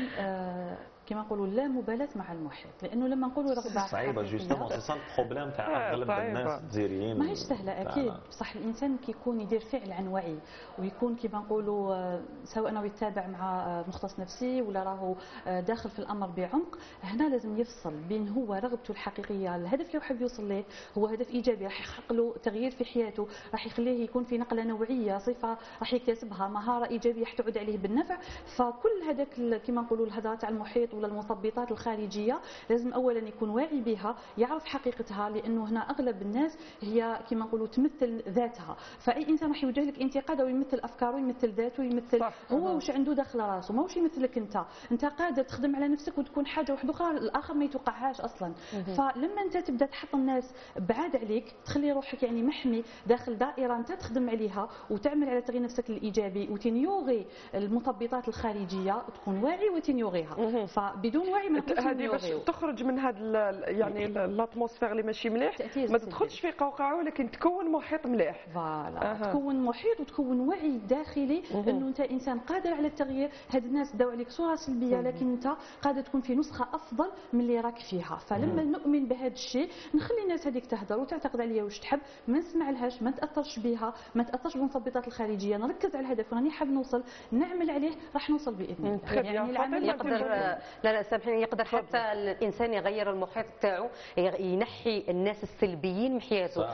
كما نقولوا لا مبالاه مع المحيط لانه لما نقولوا رغبه صعيبه جوستومون سي سا البروبليم تاع اغلب الناس الجزائريين ماهيش سهله اكيد. بصح الانسان كيكون يدير فعل عن وعي ويكون كما نقولوا سواء انه يتابع مع مختص نفسي ولا راهو داخل في الامر بعمق. هنا لازم يفصل بين هو رغبته الحقيقيه الهدف اللي يحب يوصل ليه هو هدف ايجابي راح يحقق له تغيير في حياته راح يخليه يكون في نقله نوعيه صفه راح يكتسبها مهاره ايجابيه تعود عليه بالنفع. فكل هذاك كما نقولوا الهدرات تاع المحيط ولا المثبطات الخارجيه لازم اولا يكون واعي بها يعرف حقيقتها لانه هنا اغلب الناس هي كما نقولوا تمثل ذاتها. فاي انسان راح يوجه لك انتقاد او يمثل افكاره يمثل ذاته يمثل هو واش عنده داخل راسه ماهوش يمثلك انت قادر تخدم على نفسك وتكون حاجه واحده اخرى الاخر ما يتوقعهاش اصلا. فلما انت تبدا تحط الناس بعاد عليك تخلي روحك يعني محمي داخل دائره انت تخدم عليها وتعمل على تغيير نفسك الايجابي وتنيوغي المثبطات الخارجيه تكون واعي وتنيوغيها. فبدون وعي ما هذه باش تخرج من هذا يعني الاتموسفير اللي ماشي مليح ما تدخلش في قوقعه ولكن تكون محيط مليح. فوالا تكون محيط وتكون وعي داخلي انه انت انسان قادر على التغيير. هاد الناس داو عليك صوره سلبيه لكن انت قادر تكون في نسخه افضل من اللي راك فيها. فلما نؤمن بهذا الشيء نخلي الناس هذيك تهدر وتعتقد عليا واش تحب ما نسمع لهاش ما تاثرش بها ما تاثرش بالمثبطات الخارجيه نركز على الهدف راني حاب نوصل نعمل عليه راح نوصل باذن الله. يعني العمل يقدر لا سامحيني يقدر حتى الانسان يغير المحيط تاعو ينحي الناس السلبيين من حياته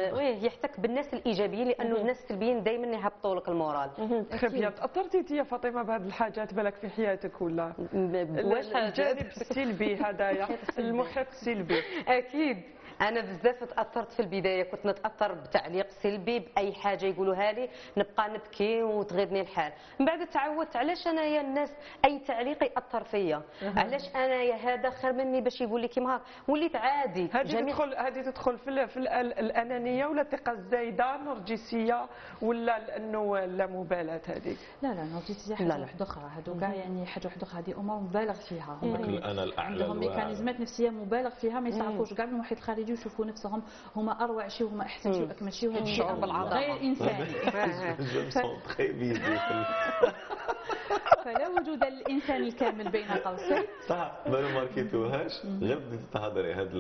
يحتك بالناس الايجابيين لانه الناس السلبيين دائما يهبطوا لك المورال. بيان تاثرتي انت يا فاطمه بهذه الحاجات بالك في حياتك ولا واش الجانب السلبي هذايا المحيط السلبي؟ اكيد انا بزاف تاثرت في البدايه، كنت نتاثر بتعليق سلبي باي حاجه يقولوها لي نبقى نبكي وتغيظني الحال. من بعد تعودت علاش انايا الناس اي تعليق ياثر فيا، علاش انايا هذا خير مني باش يقول لي كيما هاك، وليت عادي. هذه تدخل في الانانيه ولا الثقه الزايده، نرجسيه ولا لانه لا مبالاه هذه؟ لا نرجسيه حاجه واحده اخرى، هادو كاع يعني حاجه واحده اخرى، هذه امور مبالغ فيها. انا الاعلى عندهم ميكانيزمات نفسيه مبالغ فيها، ما يصعقوش كاع من المحيط الخارجي ويشوفوا نفسهم هما اروع شيء وهما احسن شيء واكمل شيء، وهذا الشيء غير انساني. فلا وجود للانسان الكامل بين قوسين. صح، ما ماركيتوهاش، غير بديتي تهضري هاد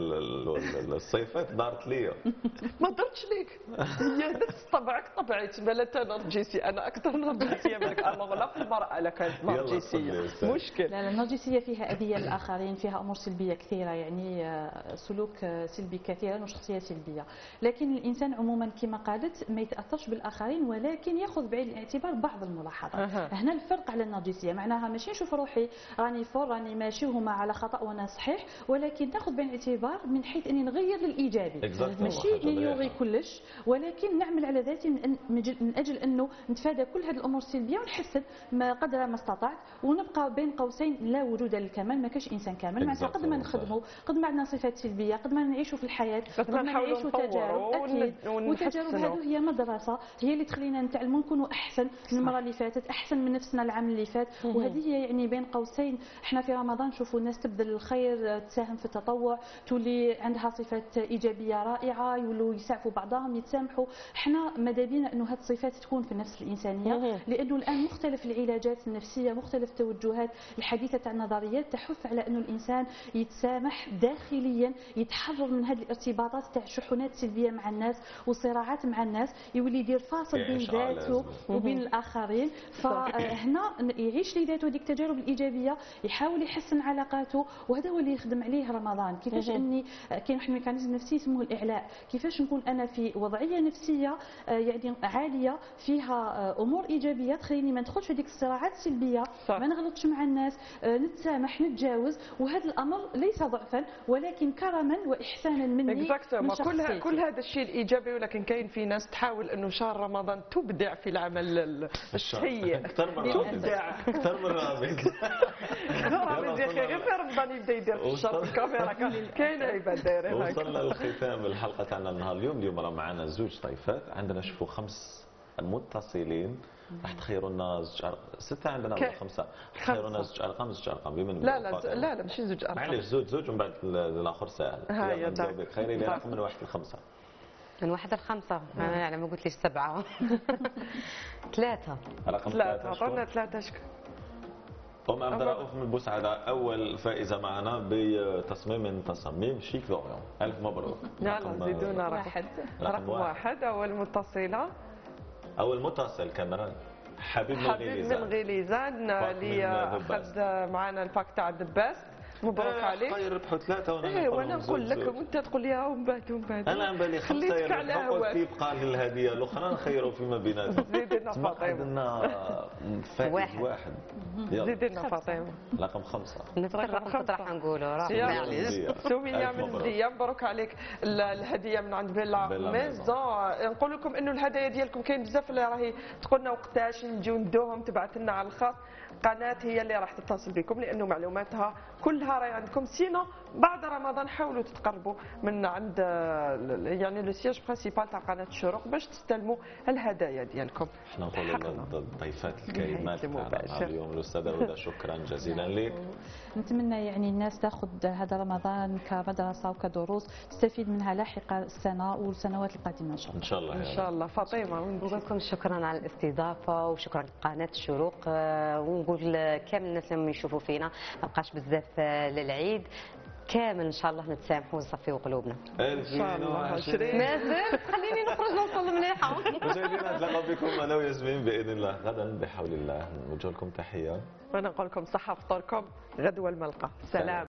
الصيفات دارت ليا. ما درتش ليك، هي نفس طبعك طبعي، تما لا نرجسي، انا اكثر نرجسيه منك، الله لا في المراه لا كانت نرجسيه مشكل. لا النرجسيه فيها اذيه للاخرين، فيها امور سلبيه كثيره، يعني سلوك سلبي كثيرا وشخصيه سلبيه، لكن الانسان عموما كما قالت ما يتاثرش بالاخرين، ولكن ياخذ بعين الاعتبار بعض الملاحظات. هنا الفرق على النرجسيه، معناها ماشي نشوف روحي راني فور راني ماشي وهما على خطا وانا صحيح، ولكن ناخذ بعين الاعتبار من حيث اني نغير للايجابي، ماشي نيوغي كلش، ولكن نعمل على ذاتي من اجل انه نتفادى كل هذه الامور السلبيه ونحسن ما قدر ما استطعت، ونبقى بين قوسين لا وجود للكمال، ما كاش انسان كامل، معناتها قد ما نخدموا قد ما عندنا صفات سلبيه، قد ما نعيشوا في الحياه، قد ما نعيشوا تجارب اكيد، والتجارب هذو هي مدرسه، هي اللي تخلينا نتعلموا نكونوا احسن من المره اللي فاتت، احسن من نفسنا العام اللي فات. وهذه هي يعني بين قوسين احنا في رمضان نشوفوا الناس تبذل الخير، تساهم في التطوع، تولي عندها صفات ايجابيه رائعه، يولوا يسعفوا بعضهم، يتسامحوا. احنا ماذا بينا انه هذه الصفات تكون في النفس الانسانيه، لانه الان مختلف العلاجات النفسيه، مختلف التوجهات الحديثه تاع النظريات تحث على انه الانسان يتسامح داخليا، يتحرر من هذه الارتباطات تاع شحنات سلبيه مع الناس وصراعات مع الناس، يولي يدير فاصل بين ذاته وبين الاخرين، فهنا يعيش لذاته هذيك التجارب الايجابيه، يحاول يحسن علاقاته، وهذا هو اللي يخدم عليه رمضان. كيفاش اني كاين واحد الميكانيزم نفسي اسمه الاعلاء، كيفاش نكون انا في وضعيه نفسيه يعني عاليه فيها امور ايجابيه تخليني ما ندخلش في هذيك الصراعات السلبيه، ما نغلطش مع الناس، نتسامح نتجاوز، وهذا الامر ليس ضعفا ولكن كرما واحسانا مني من شخصيتي. كل هذا الشيء الايجابي، ولكن كاين في ناس تحاول انه شهر رمضان تبدع في العمل السيء، تبدع اكثر من رامز. رامز يا اخي غير في رمضان يبدا يدير في الشهر الكاميرا، كاين عباد دايرين. وصلنا للختام الحلقه تاعنا النهار اليوم راه معنا زوج ضيفات، عندنا نشوفوا 5 متصلين، راح تخيروا لنا 6 عندنا ولا 5؟ تخيروا لنا 2 ارقام 2 ارقام بمن؟ لا ماشي 2 ارقام، معليش زوج ومن بعد الاخر ساهل. يلا خيري لي رقم من 1 ل 5. من 1 ل 5 انا يعني ما قلت ليش 7. 3. رقم 3 عطونا 3 شكون؟ ام عبد الرؤوف من بوسعاده، اول فائزه معنا بتصميم من تصاميم شيك دوريون، الف مبروك. يلا زيدونا رقم 1. اول متصل كاميرا حبيب من غليزان اللي اخذ معنا الباك تاع الدباس، مبروك عليك. خير ربحوا 3 وانا وانا نقول لك وانت تقول لي ومن بعد انا عن بالي 5 يربحوا، يبقى الهديه الاخرى نخيروا فيما بيناتهم. زيدنا فاطمه، لنا فائز واحد. زيدنا فاطمه رقم 5. الرقم راح نقولوا سميه من الدية، مبروك عليك الهديه من عند بيلا ميزون. نقول لكم انه الهدايا ديالكم كاين بزاف اللي راهي تقول لنا وقتاش نجيو ندوهم، تبعث لنا على الخاص، قناه هي اللي راح تتصل بكم لانه معلوماتها كلها راهي عندكم. سينو بعد رمضان حاولوا تتقربوا من عند يعني لو سياج برينسيبال تاع قناه الشروق باش تستلموا الهدايا ديالكم. احنا نقولوا للضيفات الكريمات تاعنا اليوم الاستاذه هدى شكرا جزيلا لك. نتمنى يعني الناس تاخذ هذا رمضان كمدرسه وكدروس تستفيد منها لاحقا السنه والسنوات القادمه ان شاء الله. ان شاء الله ان شاء الله. فاطمه نقول لكم شكرا على الاستضافه وشكرا لقناه الشروق، ونقول كامل الناس لما يشوفوا فينا ما بقاش بزاف للعيد، كامل ان شاء الله نتسامحوا ونصفيوا قلوبنا. ان شاء الله. مازال خليني نخرج نوصل مليحه. مشاهدينا نتلاقى بكم انا وياسمين باذن الله غدا بحول الله، نوجه لكم تحيه وانا نقول لكم صحه فطوركم، غدوه الملقى. سلام.